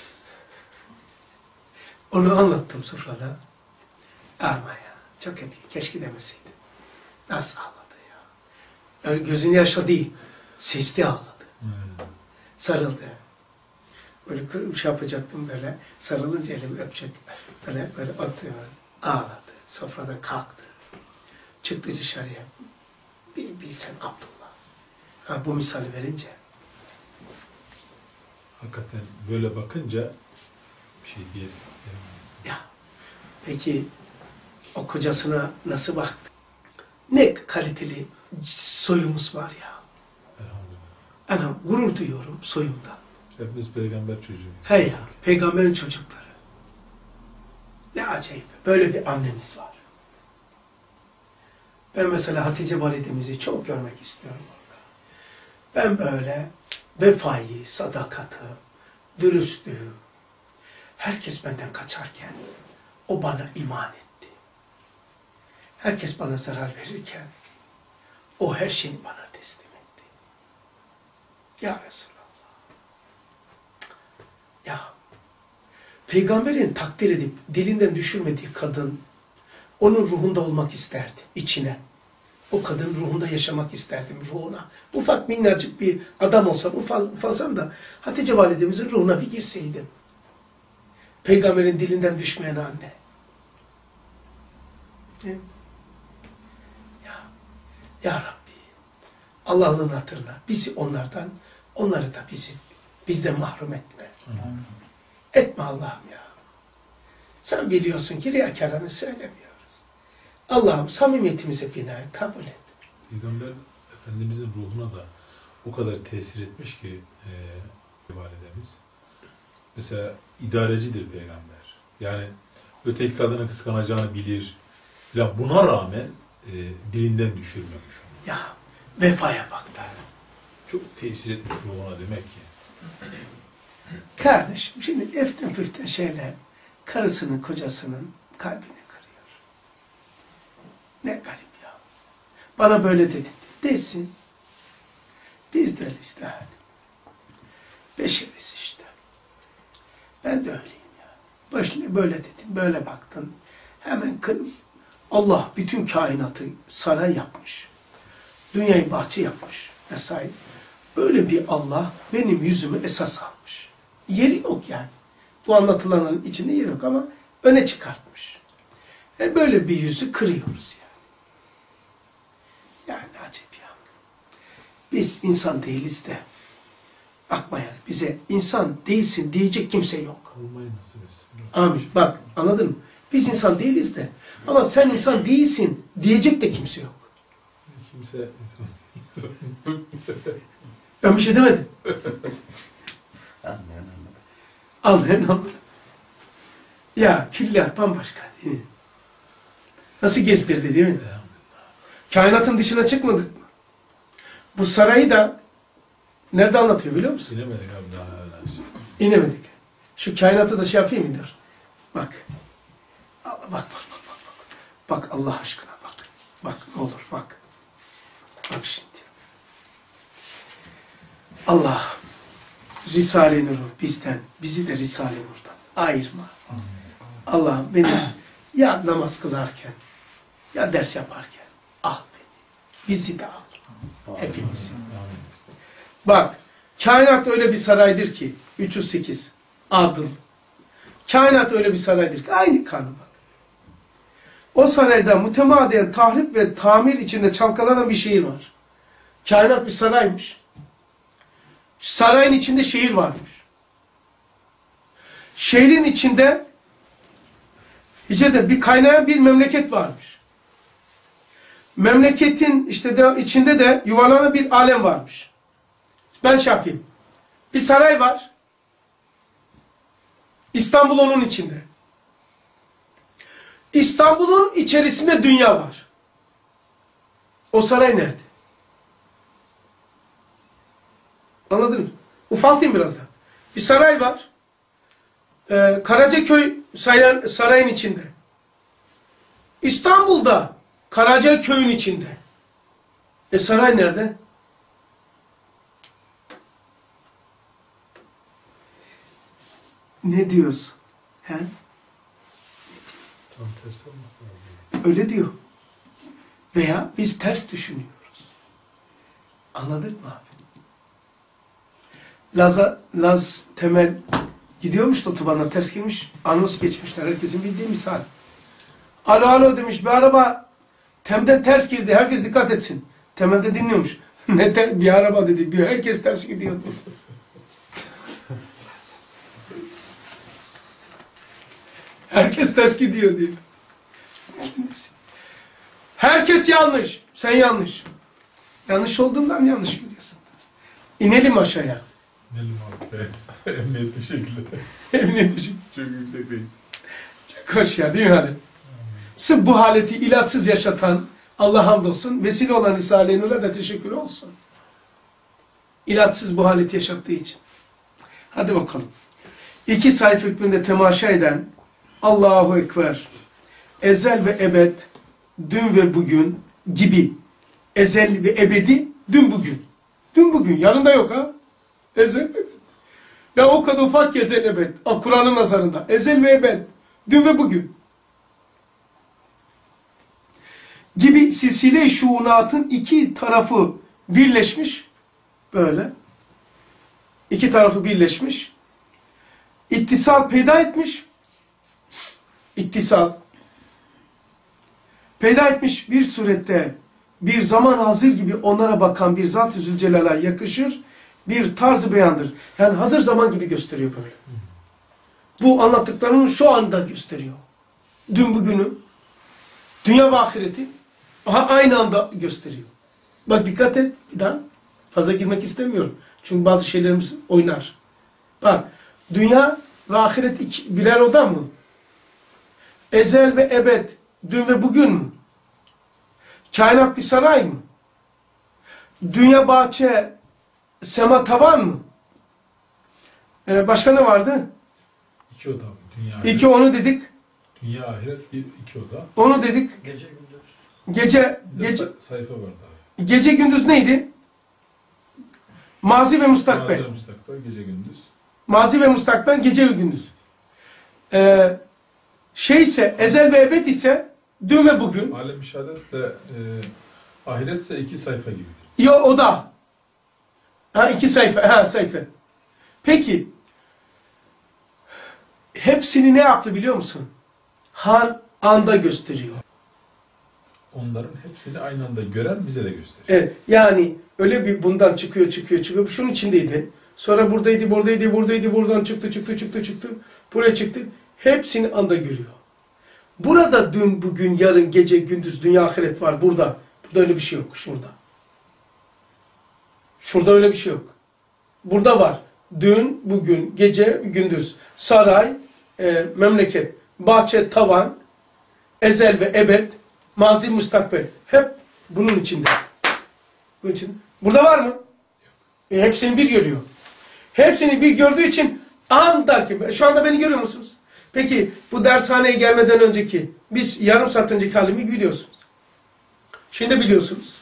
Onu anlattım sofrada. Ama ya. Çok kötü. Keşke demeseydim. Nasıl ağladı ya. Yani gözün yaşa değil. Sesli ağladı. Sarıldı. Böyle şey yapacaktım böyle. Sarılınca elimi öpecek. Böyle atıyor. Ağladı. Sofradan kalktı. Çıktı dışarıya. Bir bilsen Abdullah. Ha, bu misali verince.
Hakikaten böyle bakınca bir şey diyesin.
Ya. Peki o kocasına nasıl baktı? Ne kaliteli soyumuz var ya.
Elhamdülillah.
Anam gurur duyuyorum soyumda.
Hepimiz peygamber çocuğu.
Hey ya, peygamberin çocukları. Ne acayip. Böyle bir annemiz var. Ben mesela Hatice validemizi çok görmek istiyorum orada. Ben böyle vefayı, sadakatı, dürüstlüğü, herkes benden kaçarken o bana iman etti. Herkes bana zarar verirken o her şeyini bana teslim etti. Ya Resulallah. Ya, peygamberin takdir edip dilinden düşürmediği kadın, onun ruhunda olmak isterdi, içine. O kadın ruhunda yaşamak isterdim, ruhuna. Ufak minnacık bir adam olsam, ufalsam da Hatice validemizin ruhuna bir girseydim. Peygamberin dilinden düşmeyen anne. Ya Rabbi, Allah'ın hatırına bizi onlardan, onları da bizden mahrum etme. Etme Allah'ım ya. Sen biliyorsun ki riyakarını söylemiyoruz. Allah'ım samimiyetimize binaen kabul et.
Peygamber Efendimizin ruhuna da o kadar tesir etmiş ki validemiz. Mesela idarecidir peygamber. Yani öteki kadını kıskanacağını bilir. Ya buna rağmen dilinden düşürmemiş onu.
Ya vefaya bak be.
Çok tesir etmiş ruhuna demek ki.
Kardeşim şimdi eften püften şeyler karısının kocasının kalbini kırıyor. Ne garip ya. Bana böyle dedi. Desin. Biz de öyleyiz de hani. Beşeriz işte. Ben de öyleyim ya. Başına böyle dedim, böyle baktın. Hemen Allah bütün kainatı saray yapmış. Dünyayı bahçe yapmış. Vesaire. Böyle bir Allah benim yüzümü esas almış. Yeri yok yani. Bu anlatılanların içinde yeri yok ama öne çıkartmış. Böyle bir yüzü kırıyoruz yani. Yani acayip ya. Biz insan değiliz de. Bakma yani bize insan değilsin diyecek kimse yok.
Olmayı nasip etsin.
Amin. Bak anladın mı? Biz insan değiliz de. Ama sen insan değilsin diyecek de kimse yok.
Kimse insan.
Ben bir şey demedim.
Anlayan anladı.
Anlayan anladı. Ya külliyat bambaşka değil mi? Nasıl gezdirdi değil mi? Kainatın dışına çıkmadık mı? Bu sarayı da nerede anlatıyor biliyor musun?
İnemedik abi daha hala.
İnemedik. Şu kainatı da şey yapayım mıdır? Bak. Bak. Bak Allah aşkına bak. Bak ne olur bak. Bak şimdi. Allah Risale-i Nur'u bizden, bizi de Risale-i Nur'dan ayırma. Allah'ım beni ya namaz kılarken ya ders yaparken al beni. Bizi de al. Hepimizi. Bak kainat öyle bir saraydır ki 308 adıl. Kainat öyle bir saraydır ki aynı kanı bak. O sarayda mütemadiyen tahrip ve tamir içinde çalkalanan bir şehir var. Kainat bir saraymış. Sarayın içinde şehir varmış. Şehrin içinde bir kaynayan bir memleket varmış. Memleketin içinde de yuvalanan bir alem varmış. Ben şey yapayım. Bir saray var. İstanbul onun içinde. İstanbul'un içerisinde dünya var. O saray nerede? Anladın mı? Ufaltayım biraz da. Bir saray var. Karacaköy sarayın içinde. İstanbul'da Karacaköy'ün içinde. Saray nerede? Ne diyorsun? He?
Tam tersi olması lazım.
Öyle diyor. Veya biz ters düşünüyoruz. Anladın mı abi? Laz temel Gidiyormuş da otobana ters girmiş. Anons geçmişler. Herkesin bildiği misal. Alo alo demiş. Bir araba temden ters girdi. Herkes dikkat etsin. Temelde dinliyormuş. Ne bir araba dedi. Herkes ters gidiyor dedi. Herkes ters gidiyor diyor. Herkes yanlış. Sen yanlış. Yanlış olduğundan yanlış görüyorsun. İnelim aşağıya.
İnelim abi. Emniyet teşekkürler.
Emniyet dışı.
Çok yüksekteyiz.
Çok hoş ya değil mi Halit? Sırf bu haleti ilaçsız yaşatan Allah hamdolsun. Vesile olan Risale-i Nur'a da teşekkür olsun. İlaçsız bu haleti yaşattığı için. Hadi bakalım. 2 sayfa hükmünde temaşa eden Allahu Ekber, ezel ve ebed, dün ve bugün gibi. Ezel ve ebedi, dün bugün. Dün bugün, yarın da yok ha. Ezel ve ebed. Ya o kadar ufak ki ezel ebed. Kur'an'ın nazarında. Ezel ve ebed, dün ve bugün. Gibi silsile-i şuunatın 2 tarafı birleşmiş. Böyle. 2 tarafı birleşmiş. İttisal peyda etmiş. İttisal. Peyda etmiş bir surette bir zaman hazır gibi onlara bakan bir Zat-ı Zülcelal'a yakışır bir tarz-ı beyandır. Yani hazır zaman gibi gösteriyor böyle. Bu anlattıklarını şu anda gösteriyor. Dün bugünü, dünya ve ahireti aynı anda gösteriyor. Bak dikkat et bir daha. Fazla girmek istemiyorum. Çünkü bazı şeylerimiz oynar. Bak dünya ve ahiret birer oda mı? Ezel ve ebed, dün ve bugün mü? Kainat bir saray mı? Dünya bahçe, sema tavan mı? Başka ne vardı?
2 oda. Dünya ahiret.
2 onu dedik.
Dünya ahiret 2 oda.
Onu dedik.
Gece gündüz.
Gece
Sayfa vardı abi.
gece gündüz neydi? Mazi ve mustakbel.
Mazi ve mustakbel, gece gündüz.
Mazi ve mustakbel, gece ve gündüz. Şeyse, ezel ve ebed ise dün ve bugün.
Alem-i şehadet ve ahiretse 2 sayfa gibidir.
Yo o da. 2 sayfa. Sayfa. Peki. Hepsini ne yaptı biliyor musun? Her anda gösteriyor.
Onların hepsini aynı anda gören bize de gösteriyor.
Evet. Yani öyle bir bundan çıkıyor. Şunun içindeydi. Sonra buradaydı, buradan çıktı. Buraya çıktı. Hepsini anda görüyor. Burada dün, bugün, yarın, gece, gündüz, dünya, ahiret var. Burada. Burada öyle bir şey yok. Şurada. Şurada öyle bir şey yok. Burada var. Dün, bugün, gece, gündüz. Saray, memleket, bahçe, tavan, ezel ve ebed, mazi, mustakbel. Hep bunun içinde. Bunun içinde. Burada var mı? Hepsini bir görüyor. Hepsini bir gördüğü için andaki, şu anda beni görüyor musunuz? Peki bu dershaneye gelmeden önceki, biz yarım saat önceki halimi biliyorsunuz. Şimdi biliyorsunuz.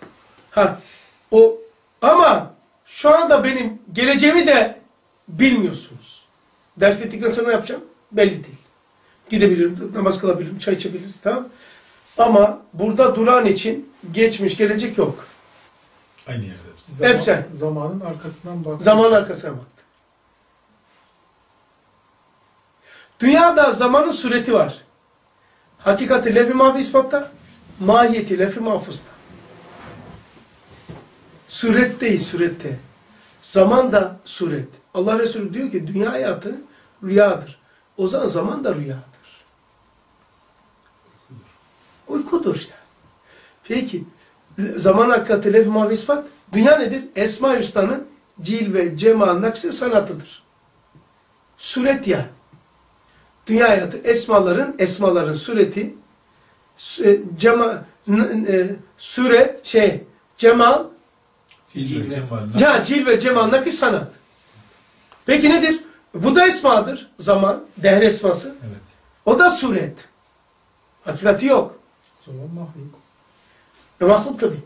Ama şu anda benim geleceğimi de bilmiyorsunuz. Ders bittikten sonra ne yapacağım? Belli değil. Gidebilirim, namaz kılabilirim, çay içebiliriz, tamam. Ama burada duran için geçmiş, gelecek yok.
Aynı yerde.
Hep sen.
Zamanın arkasından bak.
Zamanın arkasına baktı. Dünyada zamanın sureti var. Hakikati lef-i mahfi ispatta, mahiyeti lef-i mahfuzda. Suret değil, surette. Zaman da suret. Allah Resulü diyor ki dünya hayatı rüyadır. O zaman da rüyadır. Uykudur yani. Peki, zaman hakikati lef-i mahfi ispat. Dünya nedir? Esma-i Hüsna'nın cilve, cemal, nakşi sanatıdır. Suret yani. Dünya hayatı esmaların sureti, suret, cemal, cilve, cemal, nakış, sanat. Peki nedir? Bu da esmadır. Zaman, dehr esması.
Evet.
O da suret. Hakikati yok.
Zaman mahluk.
Mahluk tabi.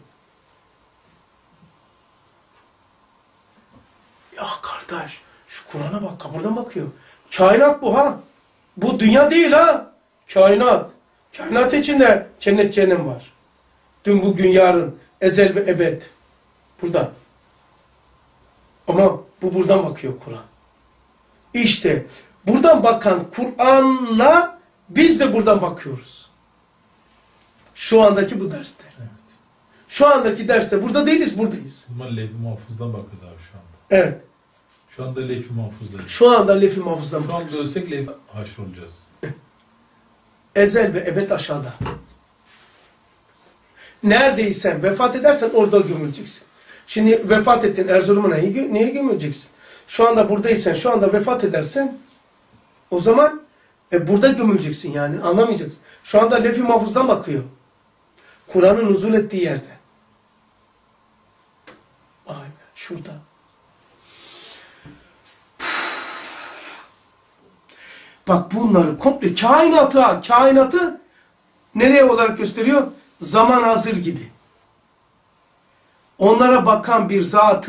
Ya kardeş, şu Kur'an'a bak, kapıdan bakıyor. Kainat bu ha. Bu dünya değil ha. Kainat. Kainat içinde cennet cehennem var. Dün, bugün, yarın, ezel ve ebed. Burada. Ama bu buradan bakıyor Kur'an. İşte buradan bakan Kur'an'la biz de buradan bakıyoruz. Şu andaki bu derste.
Evet.
Şu andaki derste burada değiliz, buradayız.
O zaman Levh-i Mahfuz'dan bakıyoruz abi şu anda.
Evet.
Şu anda Levh-i Mahfuz'dayız.
Şu anda Levh-i Mahfuz'dan
Şu anda
bakıyoruz.
ölsek Levh-i haşrolacağız.
Ezel ve ebed aşağıda. Neredeysen vefat edersen orada gömüleceksin. Şimdi vefat ettin, Erzurum'a neye gömüleceksin? Şu anda buradaysan, şu anda vefat edersen o zaman burada gömüleceksin yani, anlamayacaksın. Şu anda Levh-i Mahfuz'dan bakıyor. Kur'an'ın nuzul ettiği yerde. Aynen şurada. Bak bunları komple kainatı nereye olarak gösteriyor? Zaman hazır gibi. Onlara bakan bir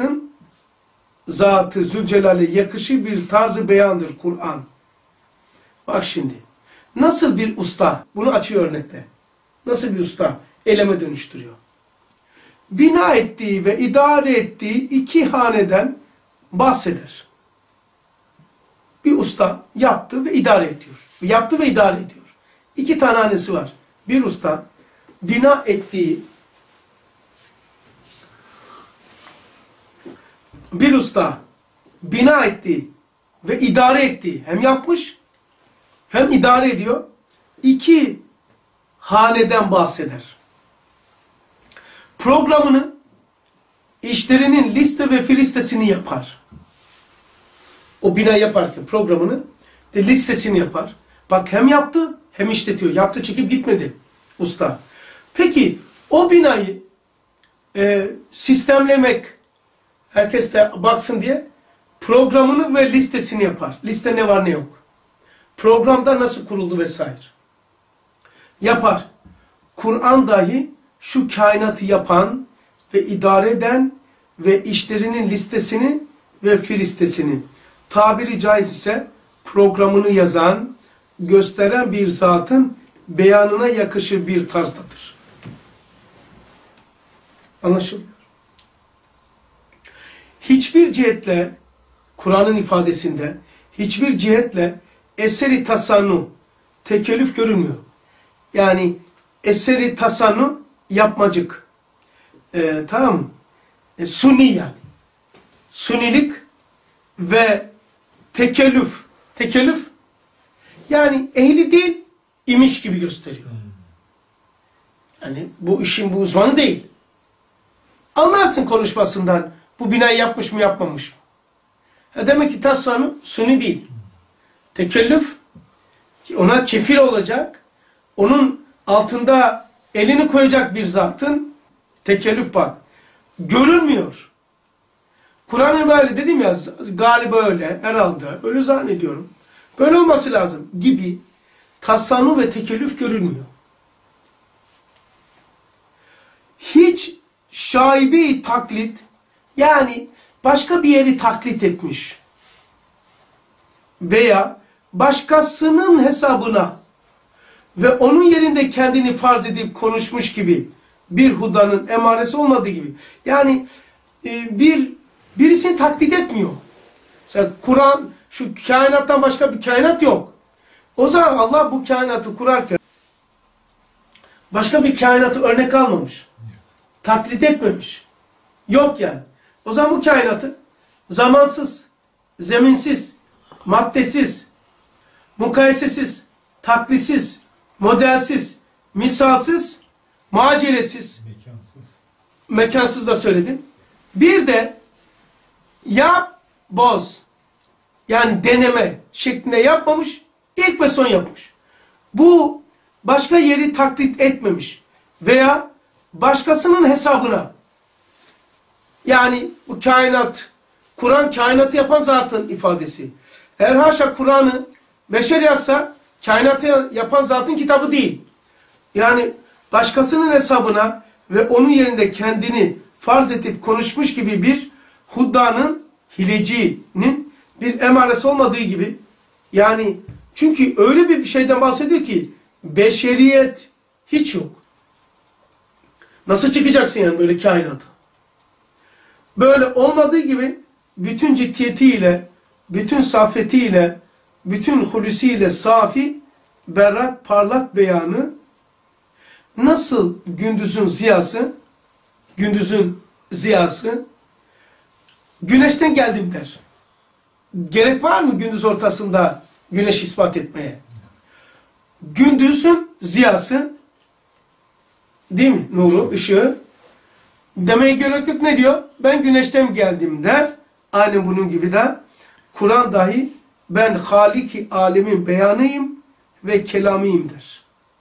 zatı Zülcelal'e yakışı bir tarzı beyandır Kur'an. Bak şimdi. Nasıl bir usta, bunu açıyor örnekle. Nasıl bir usta eleme dönüştürüyor. Bina ettiği ve idare ettiği iki haneden bahseder. Bir usta yaptı ve idare ediyor. Yaptı ve idare ediyor. İki tane hanesi var. Bir usta bina ettiği ve idare ettiği, hem yapmış hem idare ediyor. İki haneden bahseder. Programını, işlerinin liste ve filistesini yapar. O bina yaparken programını de listesini yapar. Bak hem yaptı hem işletiyor. Yaptı, çekip gitmedi usta. Peki o binayı sistemlemek, herkes de baksın diye programını ve listesini yapar. Liste ne var ne yok. Programda nasıl kuruldu vesaire. Yapar. Kur'an dahi şu kainatı yapan ve idare eden ve işlerinin listesini ve filistesini, tabiri caiz ise programını yazan, gösteren bir zatın beyanına yakışır bir tarzdadır. Anlaşılıyor. Hiçbir cihetle, Kur'an'ın ifadesinde, hiçbir cihetle eseri tasannu, tekellüf görünmüyor. Yani eseri tasannu, yapmacık. Tamam mı? Suni yani. Sunilik ve tekellüf. Tekellüf yani ehli değil, imiş gibi gösteriyor. Yani bu işin bu uzmanı değil. Anlarsın konuşmasından bu binayı yapmış mı yapmamış mı? Demek ki tasannu suni değil. Tekellüf ona kefil olacak, onun altında elini koyacak bir zatın tekellüf bak. Görülmüyor. Kur'an-ı Meali dedim ya, galiba öyle, herhalde, öyle zannediyorum. Böyle olması lazım gibi tasannu ve tekellüf görülmüyor. Hiç şaibi taklit, yani başka bir yeri taklit etmiş veya başkasının hesabına ve onun yerinde kendini farz edip konuşmuş gibi bir hudanın emaresi olmadığı gibi. Yani birisini taklit etmiyor. Mesela Kur'an, şu kainattan başka bir kainat yok. O zaman Allah bu kainatı kurarken başka bir kainatı örnek almamış. Taklit etmemiş. Yok yani. O zaman bu kainatı zamansız, zeminsiz, maddesiz, mukayesesiz, taklisiz, modelsiz, misalsiz, muacelesiz, mekansız da söyledim. Bir de yap, boz, yani deneme şeklinde yapmamış, ilk ve son yapmış. Bu başka yeri taklit etmemiş veya başkasının hesabına, yani bu kainat, Kur'an kainatı yapan zatın ifadesi. Eğer haşa Kur'an'ı beşer yazsa, kainatı yapan zatın kitabı değil. Yani başkasının hesabına ve onun yerinde kendini farz edip konuşmuş gibi bir huddanın, hilecinin bir emaresi olmadığı gibi, yani çünkü öyle bir şeyden bahsediyor ki beşeriyet hiç yok. Nasıl çıkacaksın yani böyle kainata? Böyle olmadığı gibi bütün ciddiyetiyle bütün safetiyle, bütün hulusiyle safi, berrak, parlak beyanı nasıl gündüzün ziyası güneşten geldim der. Gerek var mı gündüz ortasında güneş ispat etmeye? Gündüzün ziyası, değil mi? Nuru, ışığı. Demeye gerek yok, ne diyor? Ben güneşten geldim der. Aynen bunun gibi de Kur'an dahi ben Halik-i alemin beyanıyım ve kelamıyım der.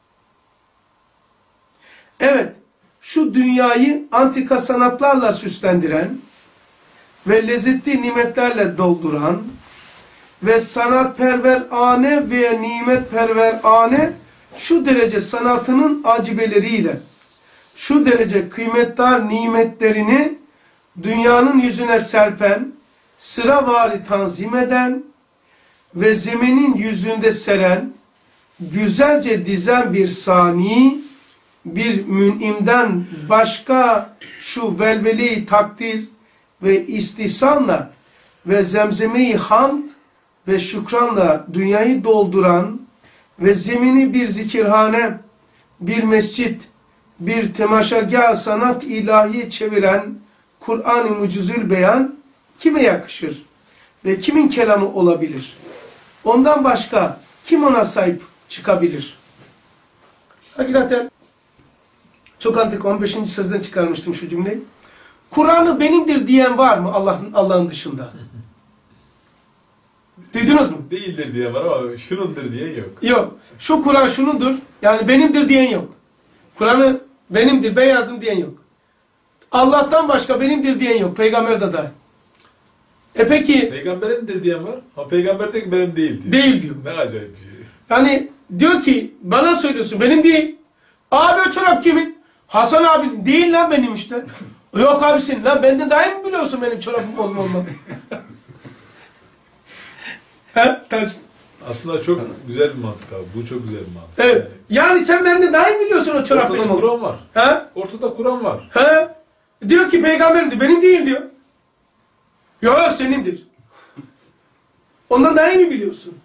Evet, şu dünyayı antika sanatlarla süslendiren ve lezzetli nimetlerle dolduran ve sanatperver ane ve nimetperver ane şu derece sanatının acibeleriyle, şu derece kıymetdar nimetlerini dünyanın yüzüne serpen, sıravari tanzim eden ve zeminin yüzünde seren, güzelce dizen bir sani, bir mün'imden başka şu velveli takdir ve istihsanla ve zemzeme-i hamd ve şükranla dünyayı dolduran ve zemini bir zikirhane, bir mescit, bir temaşagâh sanat ilahi çeviren Kur'an-ı Mucizül Beyan kime yakışır ve kimin kelamı olabilir? Ondan başka kim ona sahip çıkabilir? Hakikaten çok antik 15. sözden çıkarmıştım şu cümleyi. Kur'an'ı benimdir diyen var mı Allah'ın dışında? Duydunuz mu?
Değildir diye var ama şunundur diye yok.
Yok. Şu Kur'an şunundur. Yani benimdir diyen yok. Kur'an'ı benimdir, ben yazdım diyen yok. Allah'tan başka benimdir diyen yok. Peygamber de dahil. Peki.
Peygamberimdir diyen var ama peygamber de benim değil diyor.
Değil diyor.
Ne acayip bir şey.
Yani diyor ki bana söylüyorsun benim değil. Abi o çorap kimin? Hasan abinin. Değil lan benim işte. Yok abi senin lan benden daha iyi mi biliyorsun benim çorabım olmadı? He?
Aslında çok güzel bir mantık abi. Bu çok güzel bir mantık.
Evet. Yani sen benden daha iyi biliyorsun o çorap benim
Ortada
olmadı.
Kur'an var.
He?
Ortada Kur'an var.
He? Diyor ki peygamberimdir. Benim değil diyor. Yok senindir. Ondan daha iyi mi biliyorsun?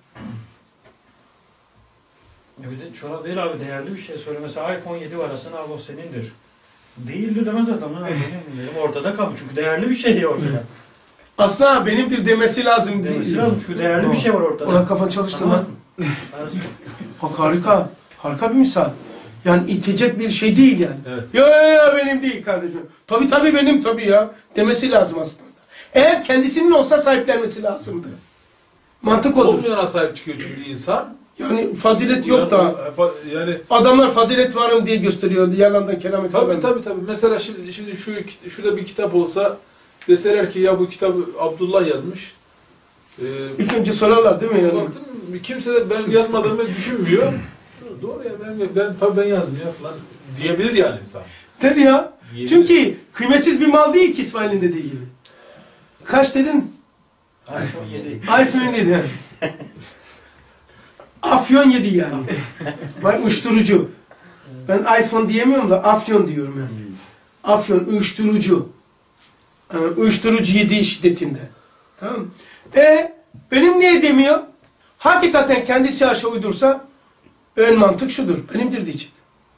Ya bir de çorap değil abi, değerli bir şey söyle. Mesela iPhone 7 var, Hasan abi o senindir. Değildir demez adam. Benim dedim. Ortada kalmış. Çünkü değerli bir şey ya ortada.
Aslında benimdir demesi lazım.
Demesi lazım. Şu değerli bir şey var ortada.
Ulan kafan çalıştı lan. Bak harika. Harika bir misal. Yani itecek bir şey değil yani.
Evet.
Ya benim değil kardeşim. Tabii benim tabii ya. Demesi lazım aslında. Eğer kendisinin olsa sahiplenmesi lazımdı. Mantık odur.
Olmayana sahip çıkıyor çünkü insan.
Yani fazilet yok da.
Yani
Adamlar fazilet varım diye gösteriyor. Yalandan kelamet falan.
tabii. Mesela şimdi şurada bir kitap olsa deseler ki ya bu kitabı Abdullah yazmış.
İlk önce sorarlar değil mi yani?
Baktım kimse de ben yazmadığımı düşünmüyor. Doğru ya ben yazdım ya falan diyebilir yani insan.
Der ya.
Diyebilir.
Çünkü kıymetsiz bir mal değil ki İsmail'in dediği gibi. Kaç dedin?
iPhone 7.
iPhone 7. Afyon 7 yani. Bak uyuşturucu. Ben iPhone diyemiyorum da Afyon diyorum yani. Afyon uyuşturucu. Uyuşturucu 7 şiddetinde. Tamam mı? Benim niye demiyor? Hakikaten kendisi aşağı uydursa ön mantık şudur. Benimdir diyecek.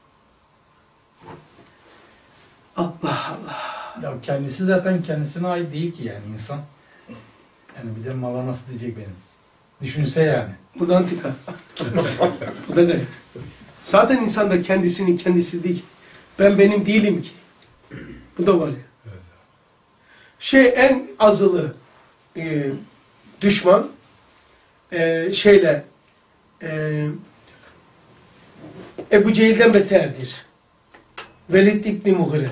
Allah Allah.
Ya kendisi zaten kendisine ait değil ki yani insan. Yani bir de mala nasıl diyecek benim. Düşünse yani.
Bu da antika. Bu da garip. Zaten insan da kendisinin kendisi değil. Ben benim değilim ki. Bu da var ya.
Evet.
En azılı düşman Ebu Cehil'den beterdir. Velid İbni Mughire.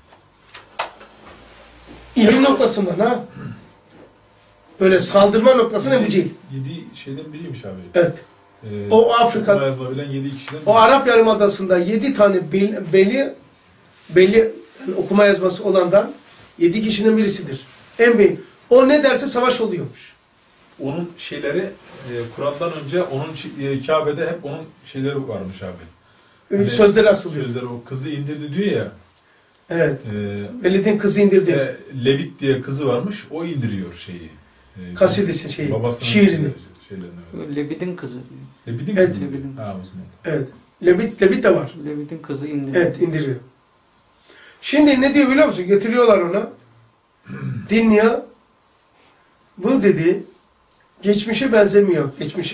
İlim noktasından ha. Böyle saldırma noktasında Ebu Cehil.
7 şeyden biriymiş abi.
Evet. O Afrika,
Okuma yazma bilen 7 kişiden
o Arap Yarımadası'nda 7 tane belli yani okuma yazması olandan 7 kişinin birisidir. En belli. O ne derse savaş oluyormuş.
Onun şeyleri Kur'an'dan önce onun Kabe'de hep onun şeyleri varmış abi. Hani
Sözleri asılıyor.
Sözleri o kızı indirdi diyor ya.
Evet. Velid'in kızı indirdi.
Levit diye kızı varmış. O indiriyor şeyi.
Kasidesi şeyi,
Babasının
şiirini.
şeylerini.
Lebed'in kızı.
Lebed'in
Evet.
kızı mı?
Lebed'in.
Ha o zaman.
Evet. Lebit de var.
Lebed'in kızı indi.
Evet, indiriyor. Şimdi ne diyor biliyor musun? Götürüyorlar ona. Dinliyor. Bu dedi geçmişe benzemiyor. Geçmiş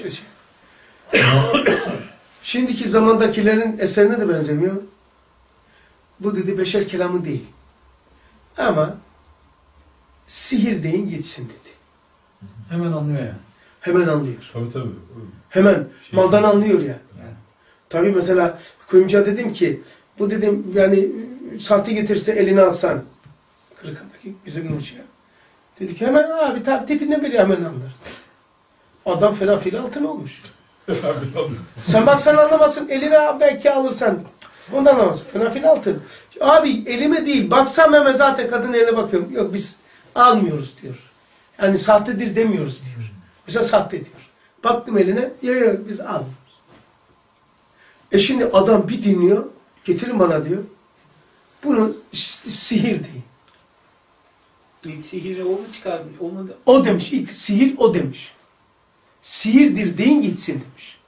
şimdiki zamandakilerin eserine de benzemiyor. Bu dedi beşer kelamı değil. Ama sihir deyin gitsin dedi.
Hemen anlıyor yani.
Hemen anlıyor.
Tabii.
Hemen maldan anlıyor ya.
Yani.
Tabii mesela kuyumcuya dedim ki bu dedim yani saati getirse eline alsan Kırıkhan'daki bizim Nurçu'ya. Dedi ki hemen abi tabi tipinden biri hemen anlar. Adam fena fil altın olmuş. Sen baksan anlamazsın eline belki alırsan. Ondan anlamazsın. Fena fil altın. Abi elime değil baksam hemen zaten kadın eline bakıyorum. Yok biz almıyoruz diyor. Yani sahtedir demiyoruz diyor. Mesela sahte diyor. Baktım eline yok biz almıyoruz. Şimdi adam bir dinliyor. Getirin bana diyor. Bunu sihir değil.
İlk sihiri o mu çıkarmış? O mu?
O demiş. İlk sihir o demiş. Sihirdir deyin gitsin demiş.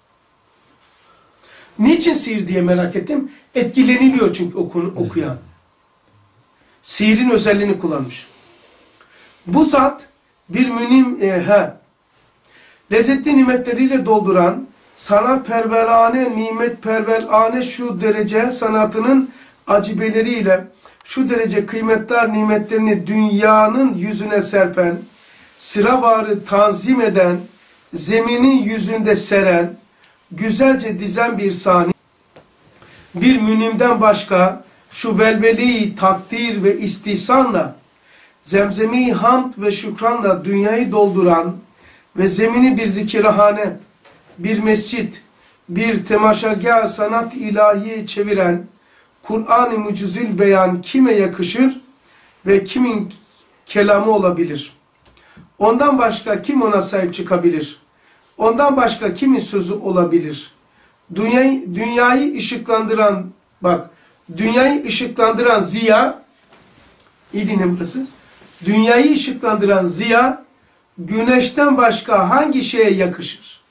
Niçin sihir diye merak ettim. Etkileniliyor çünkü okuyan. Sihirin özelliğini kullanmış. Bu zat bir münim lezzetli nimetleriyle dolduran sanatperverane, nimetperverane şu derece sanatının acibeleriyle şu derece kıymetler nimetlerini dünyanın yüzüne serpen, sıravarı tanzim eden, zeminin yüzünde seren, güzelce dizen bir sani, bir münimden başka şu velveli takdir ve istihsanla, zemzemi hamd ve şükranla dünyayı dolduran ve zemini bir zikirhane, bir mescit, bir temaşagah sanat ilahi çeviren, Kur'an-ı Mucizül Beyan kime yakışır ve kimin kelamı olabilir? Ondan başka kim ona sahip çıkabilir? Ondan başka kimin sözü olabilir? Dünyayı ışıklandıran, bak, dünyayı ışıklandıran ziya, iyi dinle burası, dünyayı ışıklandıran ziya, güneşten başka hangi şeye yakışır?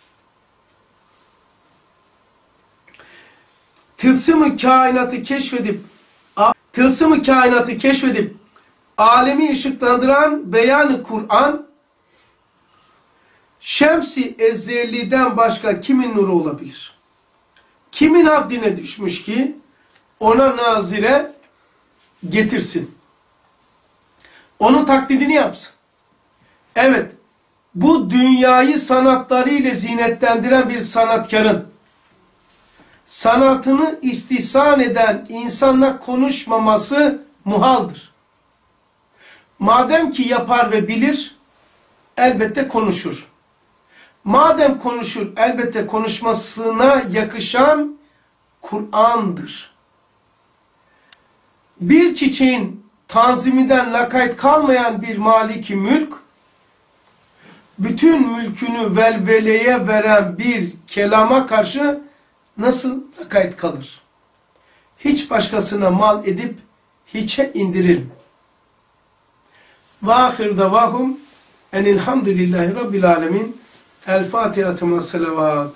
Tılsım-ı kainatı keşfedip alemi ışıklandıran beyan-ı Kur'an, şems-i ezeliden başka kimin nuru olabilir? Kimin haddine düşmüş ki ona nazire getirsin? Onun taklidini yapsın. Evet, bu dünyayı sanatlarıyla zinetlendiren bir sanatkarın sanatını istihsan eden insanla konuşmaması muhaldır. Madem ki yapar ve bilir, elbette konuşur. Madem konuşur, elbette konuşmasına yakışan Kur'an'dır. Bir çiçeğin tanziminden lakayt kalmayan bir maliki mülk, bütün mülkünü velveleye veren bir kelama karşı nasıl lakayt kalır? Hiç başkasına mal edip hiçe indirir mi? Ve ahir davahum enilhamdülillahi rabbil alemin. El Fatiha'tı selavat.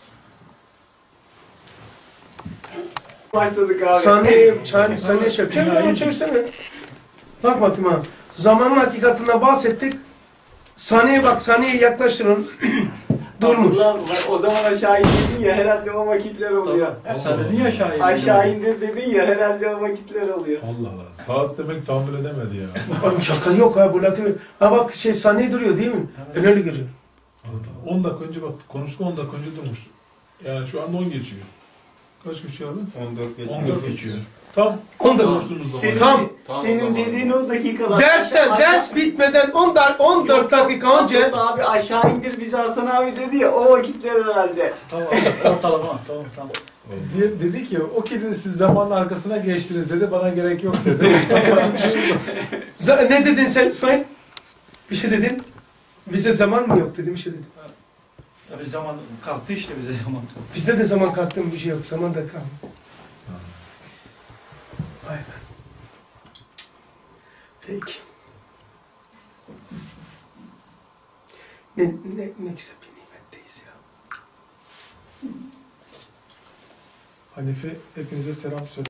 Başladık abi.
Saniye şey. Çevirsene. Bak bakayım ha. Zamanın hakikatinden bahsettik. Saniye bak, saniye yaklaştırın. Durmuş.
Ulan, o zaman aşağı indirdin ya herhalde o vakitler oluyor.
Sen dedin ya aşağı indir.
Aşağı indir dedin ya herhalde o vakitler oluyor.
Allah Allah. Saat demek tahammül edemedi ya.
Oğlum şaka yok ha bu latife. Ha bak saniye duruyor değil mi? Ben öyle görüyorum.
10 dakika önce bak konuştuk 10 dakika önce durmuştu. Yani şu anda 10 geçiyor. Kaç geçiyor abi?
14 geçiyor.
14 geçiyor. Tam
10 dakika.
konuştuğumuz zaman.
Senin,
Tam.
senin dediğin o dakikalar.
Ders bitmeden 14 dakika önce
Abi aşağı indir bizi Hasan abi dedi ya o vakitler herhalde.
Tamam, ortalama. Tamam.
Dedi ki o kedi siz zamanın arkasına geçtiniz dedi. Bana gerek yok dedi.
ne dedin sen İsmail? Bir şey dedin. Bize zaman mı yok dedim, bir şey dedim.
Tabii zaman kalktı işte bize zaman.
Bizde de zaman kalktı mı bir şey yok. Zaman da kalmadı. Vay be. Peki. Ne güzel bir nimetteyiz ya.
Hanife hepinize selam söyle.